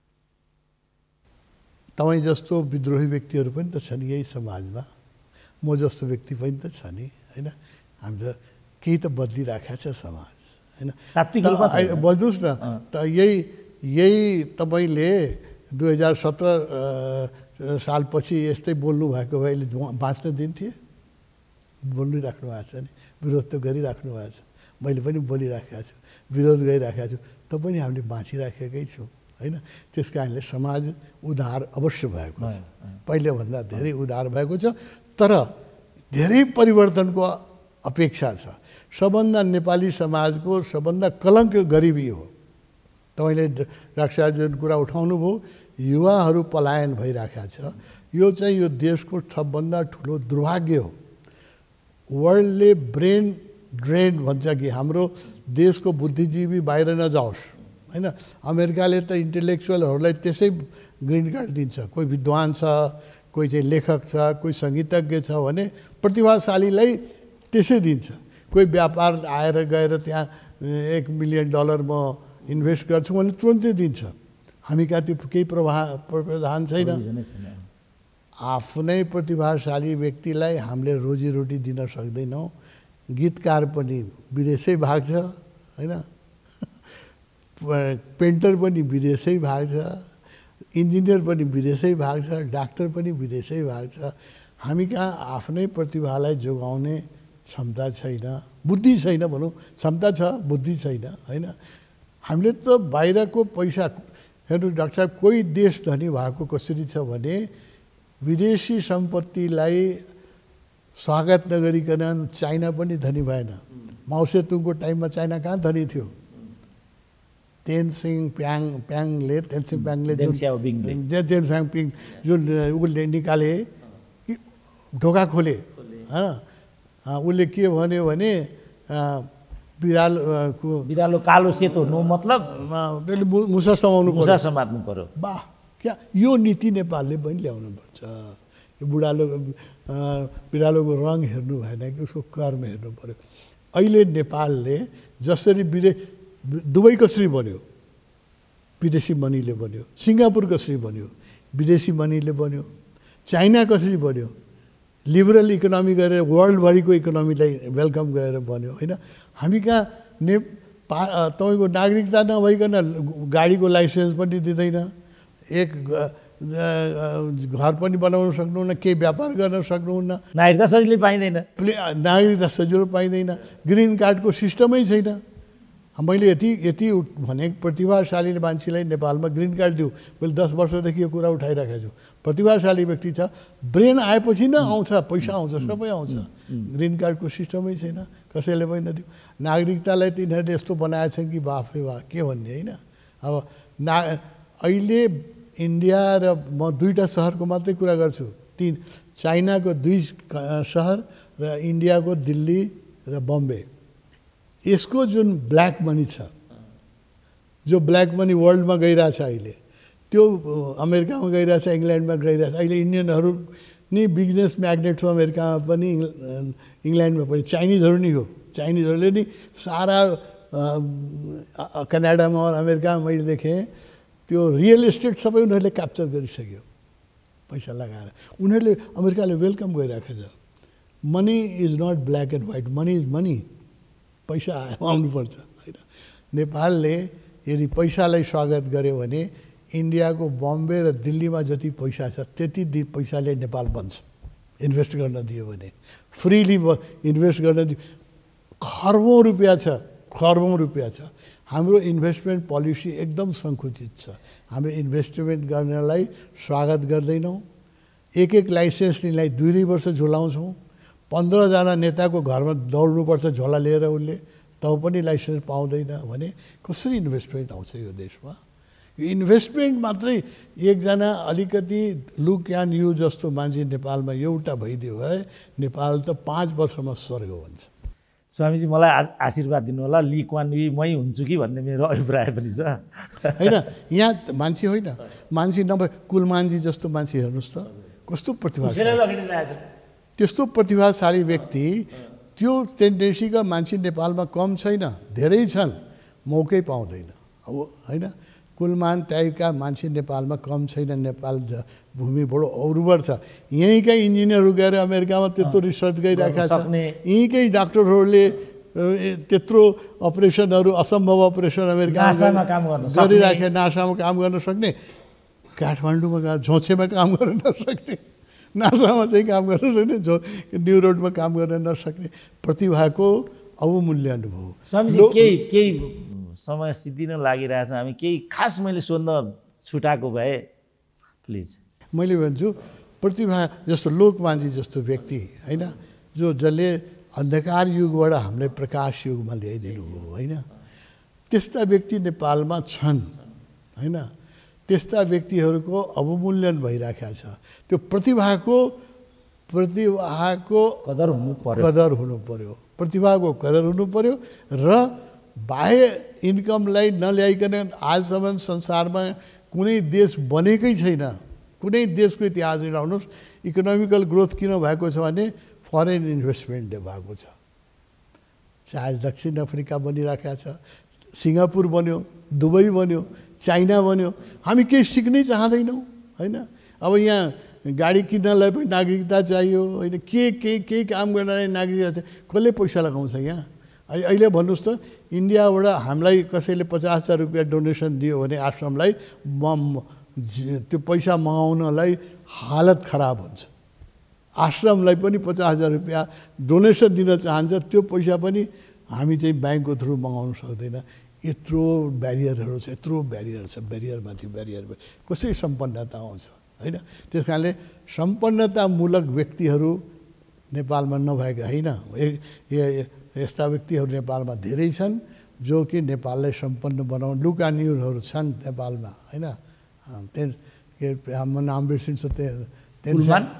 तपाईँ जस्तो विद्रोही व्यक्तिहरू पनि त छन् यही समाजमा, म जस्तो व्यक्ति पनि त छ नि होइन। हामी त केही त बदलिराखेको छ समाज होइन। बुझ्नुहोस् न, त यही तपाईँले 2017 सालपछि यस्तै बोल्नु भएको भए अहिले बाँच्न दिन्थे? बोलिराख्नु भएको छ नि, विरोध त गरिराख्नु भएको छ, मैले पनि बोलिराखेको छु, विरोध गरिराखेको छु, त पनि हामीले बाँचिराखेकै छौँ होइन। त्यस कारणले समाज उदार अवश्य भएको छ, पहिलेभन्दा धेरै उदार भएको छ। तर धेरै परिवर्तनको अपेक्षा छ। सबभन्दा नेपाली समाजको सबभन्दा कलङ्क गरिबी हो। तपाईँले डाक्टर साहबले कुरा उठाउनुभयो, युवाहरू पलायन भइरहेको छ। यो चाहिँ यो देशको सबभन्दा ठुलो दुर्भाग्य हो। वर्ल्डले ब्रेन ड्रेन भन्छ कि हाम्रो देशको बुद्धिजीवी बाहिर नजाओस् होइन। अमेरिकाले त इन्टेलेक्चुअलहरूलाई त्यसै ग्रिन कार्ड दिन्छ। कोही विद्वान छ, कोही चाहिँ लेखक छ, कोही सङ्गीतज्ञ छ भने प्रतिभाशालीलाई त्यसै दिन्छ। कोही व्यापार आएर गएर त्यहाँ $1 मिलियन म इन्भेस्ट गर्छु भने तुरन्तै दिन्छ। हामी कहाँ त्यो केही प्रावधान छैन। आफ्नै प्रतिभाशाली व्यक्तिलाई हामीले रोजीरोटी दिन सक्दैनौँ। गीतकार पनि विदेशै भाग्छ होइन, पेन्टर पनि विदेशै भाग्छ, इन्जिनियर पनि विदेशै भाग्छ, डाक्टर पनि विदेशै भाग्छ। हामी कहाँ आफ्नै प्रतिभालाई जोगाउने क्षमता छैन, बुद्धि छैन भनौँ। क्षमता छ, बुद्धि छैन होइन। हामीले त बाहिरको पैसा हेर्नु डाक्टर साहब, कोही देश धनी भएको कसरी छ भने विदेशी सम्पत्तिलाई स्वागत नगरिकन चाइना पनि धनी भएन। माओसेतुङको टाइममा चाइना कहाँ धनी थियो? तेनसिङ प्याङले जुन उसले निकाले कि ढोका खोले, उसले के भन्यो भने बिरालो कालो सेतो नो मतलब त्यसले मुसा समाउनु समात्नु पर्यो। वाह, क्या यो नीति नेपालले पनि ल्याउनुपर्छ। यो बिरालोको रङ हेर्नु भएन कि उसको कर्म हेर्नु पर्यो। अहिले नेपालले जसरी दुबई कसरी बन्यो, विदेशी मनीले बन्यो। सिङ्गापुर कसरी बन्यो, विदेशी मनीले बन्यो। चाइना कसरी बन्यो, लिबरल इकोनोमी गरेर वर्ल्डभरिको इकोनोमीलाई वेलकम गरेर बन्यो होइन। हामी कहाँ तपाईँको नागरिकता नभइकन गाडीको लाइसेन्स पनि दिँदैन, एक घर पनि बनाउन सक्नुहुन्न, केही व्यापार गर्न सक्नुहुन्न, नागरिकता सजिलै पाइँदैन, नागरिकता सजिलो पाइँदैन, ग्रिन कार्डको सिस्टमै छैन। मैले यति भने प्रतिभाशाली मान्छेलाई नेपालमा ग्रिन कार्ड दिउँ। मैले 10 वर्षदेखि यो कुरा उठाइराखेको छु। प्रतिभाशाली व्यक्ति छ, ब्रेन आएपछि न आउँछ, पैसा आउँछ, सबै आउँछ। ग्रिन कार्डको सिस्टमै छैन, कसैले पनि नदिउँ। नागरिकतालाई तिनीहरूले यस्तो बनाएछन् कि बाफरे बा, के भन्ने होइन। अब अहिले इन्डिया र म 2टा सहरको मात्रै कुरा गर्छु, चाइनाको 2 सहर र इन्डियाको दिल्ली र बम्बे। यसको जुन ब्ल्याक मनी छ, जो ब्ल्याक मनी वर्ल्डमा गइरहेछ अहिले, त्यो अमेरिकामा गइरहेछ, इङ्ल्यान्डमा गइरहेछ। अहिले इन्डियनहरू नि बिजनेस म्याग्नेट हो अमेरिकामा पनि, इङ्ल्यान्डमा पनि। चाइनिजहरू नि हो, चाइनिजहरूले नि सारा कनाडामा अमेरिकामा मैले देखेँ त्यो रियल इस्टेट सबै उनीहरूले क्याप्चर गरिसक्यो। पैसा लगाएर उनीहरूले अमेरिकाले वेलकम गरिरहेको छ। Money is not black and white, money is money, पैसा आउनुपर्छ होइन। नेपालले यदि पैसालाई स्वागत गर्यो भने इन्डियाको बम्बे र दिल्लीमा जति पैसा छ त्यति पैसाले नेपाल बन्छ इन्भेस्ट गर्न दियो भने। फ्रिली इन्भेस्ट गर्न दियो, खरबौँ रुपियाँ छ, खरबौँ रुपियाँ छ। हाम्रो इन्भेस्टमेन्ट पोलिसी एकदम सङ्कुचित छ। हामी इन्भेस्टमेन्ट गर्नलाई स्वागत गर्दैनौँ। एक लाइसेन्स लिनलाई 2-2 वर्ष झोलाउँछौँ। 15जना नेताको घरमा दौड्नुपर्छ झोला लिएर उसले, तब पनि लाइसेन्स पाउँदैन भने कसरी इन्भेस्टमेन्ट आउँछ यो देशमा? यो इन्भेस्टमेन्ट मात्रै एकजना अलिकति लुक एन्ड यु जस्तो मान्छे नेपालमा एउटा भइदियो भए नेपाल त 5 वर्षमा स्वर्ग हुन्छ। स्वामीजी मलाई आशीर्वाद दिनु होला, ली क्वान यू मै हुन्छु कि भन्ने मेरो अभिप्राय पनि छ होइन। यहाँ मान्छे होइन, मान्छे नभए कुलमानजी जस्तो मान्छे हेर्नुहोस् त कस्तो प्रतिभाशाली, त्यस्तो प्रतिभाशाली व्यक्ति। त्यो टेन्डेन्सीका मान्छे नेपालमा कम छैन, धेरै छन्, मौकै पाउँदैन अब होइन। कुलमान टाइपका मान्छे नेपालमा कम छैन। नेपाल भूमि बडो उर्वर छ। यहीँकै इन्जिनियरहरू गएर अमेरिकामा त्यत्रो रिसर्च गरिरहेका छ। यहीँकै डाक्टरहरूले त्यत्रो अपरेसनहरू, असम्भव अपरेसन अमेरिकामा गरिराखे, नासामा काम गर्न सक्ने, काठमाडौँमा गएर झोछेमा काम गर्न नसक्ने, नासामा चाहिँ काम गर्न सक्ने, न्यु रोडमा काम गर्न नसक्ने प्रतिभाको अवमूल्यन भयो। स्वामीजी केही समय सिद्धिन लागिरहेछ, हामी केही खास मैले सोध्न छुटाएको भए प्लिज। मैले भन्छु प्रतिभा जस्तो लोकमानजी जस्तो व्यक्ति होइन, जसले अन्धकार युगबाट हामीलाई प्रकाश युगमा ल्याइदिनु हो होइन, त्यस्ता व्यक्ति नेपालमा छन् होइन। त्यस्ता व्यक्तिहरूको अवमूल्यन भइरहेको छ। त्यो प्रतिभाको कदर हुनु पर्यो, प्रतिभाको कदर हुनु पर्यो र बाह्य इन्कमलाई नल्याइकन आजसम्म संसारमा कुनै देश बनेकै छैन। कुनै देशको इतिहास हेर्नुहोस्, इकोनोमिकल ग्रोथ किन भएको छ भने फरेन इन्भेस्टमेन्टले भएको छ। चाहे दक्षिण अफ्रिका बनिरहेको छ, सिङ्गापुर बन्यो, दुबई बन्यो, चाइना बन्यो। हामी केही सिक्नै चाहँदैनौँ होइन। अब यहाँ गाडी किन्नलाई पनि नागरिकता चाहियो होइन, केही काम गर्नलाई नागरिकता चाहियो। कसले पैसा लगाउँछ यहाँ? अहिले भन्नुहोस् त, इन्डियाबाट हामीलाई कसैले 50,000 रुपियाँ डोनेसन दियो भने आश्रमलाई, त्यो पैसा मगाउनलाई हालत खराब हुन्छ। आश्रमलाई पनि 50,000 रुपियाँ डोनेसन दिन चाहन्छ, त्यो पैसा पनि हामी चाहिँ ब्याङ्कको थ्रु मगाउन सक्दैन। यत्रो ब्यारियरहरू छ, यत्रो ब्यारियर छ, ब्यारियरमाथि ब्यारियर। कसरी सम्पन्नता आउँछ होइन? त्यस कारणले सम्पन्नतामूलक व्यक्तिहरू नेपालमा नभएका होइन। यस्ता व्यक्तिहरू नेपालमा धेरै छन् जो कि नेपाललाई सम्पन्न बनाउनु। लुका न्युरहरू छन् नेपालमा होइन। म नाम बिर्सिन्छु, तेन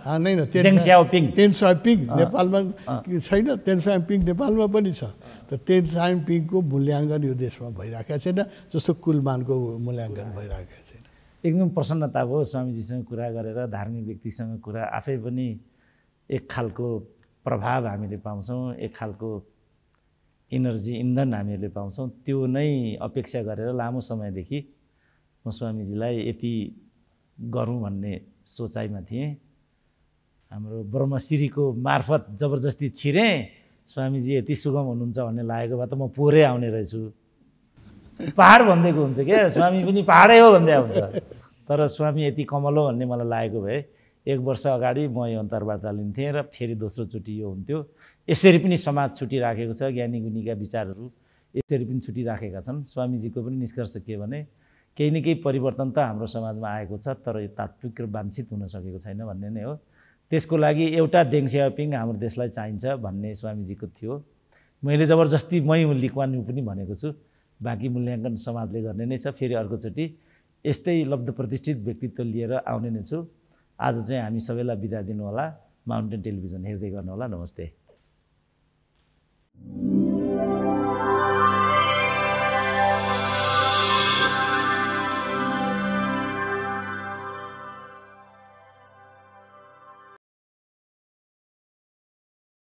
साइपिङ नेपालमा छैन, तेन साइपिङ नेपालमा पनि छ। त तेन साइपिङको मूल्याङ्कन यो देशमा भइरहेको छैन, जस्तो कुलमानको मूल्याङ्कन भइरहेको छैन। एकदम प्रसन्नता भयो स्वामीजीसँग कुरा गरेर। धार्मिक व्यक्तिसँग कुरा आफै पनि एक खालको प्रभाव हामीले पाउँछौँ, एक खालको इनर्जी, इन्धन हामीहरूले पाउँछौँ। त्यो नै अपेक्षा गरेर लामो समयदेखि म स्वामीजीलाई यति गरौँ भन्ने सोचाइमा थिएँ। हाम्रो ब्रह्मश्रीको मार्फत जबरजस्ती छिरेँ, स्वामीजी यति सुगम हुनुहुन्छ भन्ने लागेको भए त म पोरै आउने रहेछु। पहाड भनिदिएको हुन्छ क्या, स्वामी पनि पहाडै हो भन्दै हुन्छ। तर स्वामी यति कमल हो भन्ने मलाई लागेको भए 1 वर्ष अगाडि म यो अन्तर्वार्ता लिन्थेँ र फेरि दोस्रोचोटि यो हुन्थ्यो। यसरी पनि समाज छुटिराखेको छ, ज्ञानी गुणीका विचारहरू यसरी पनि छुटिराखेका छन्। स्वामीजीको पनि निष्कर्ष के भने केही न केही परिवर्तन त हाम्रो समाजमा आएको छ, तर यो तात्विक र वाञ्छित हुन सकेको छैन भन्ने नै हो। त्यसको लागि एउटा देङ स्याओपिङ हाम्रो देशलाई चाहिन्छ भन्ने स्वामीजीको थियो। मैले जबरजस्ती मै ली क्वान यू पनि भनेको छु, बाँकी मूल्याङ्कन समाजले गर्ने नै छ। फेरि अर्कोचोटि यस्तै लब्ध प्रतिष्ठित व्यक्तित्व लिएर आउने नै छु। आज चाहिँ हामी सबैलाई बिदा दिनु होला। माउन्टेन टेलिभिजन हेर्दै गर्नु होला। नमस्ते।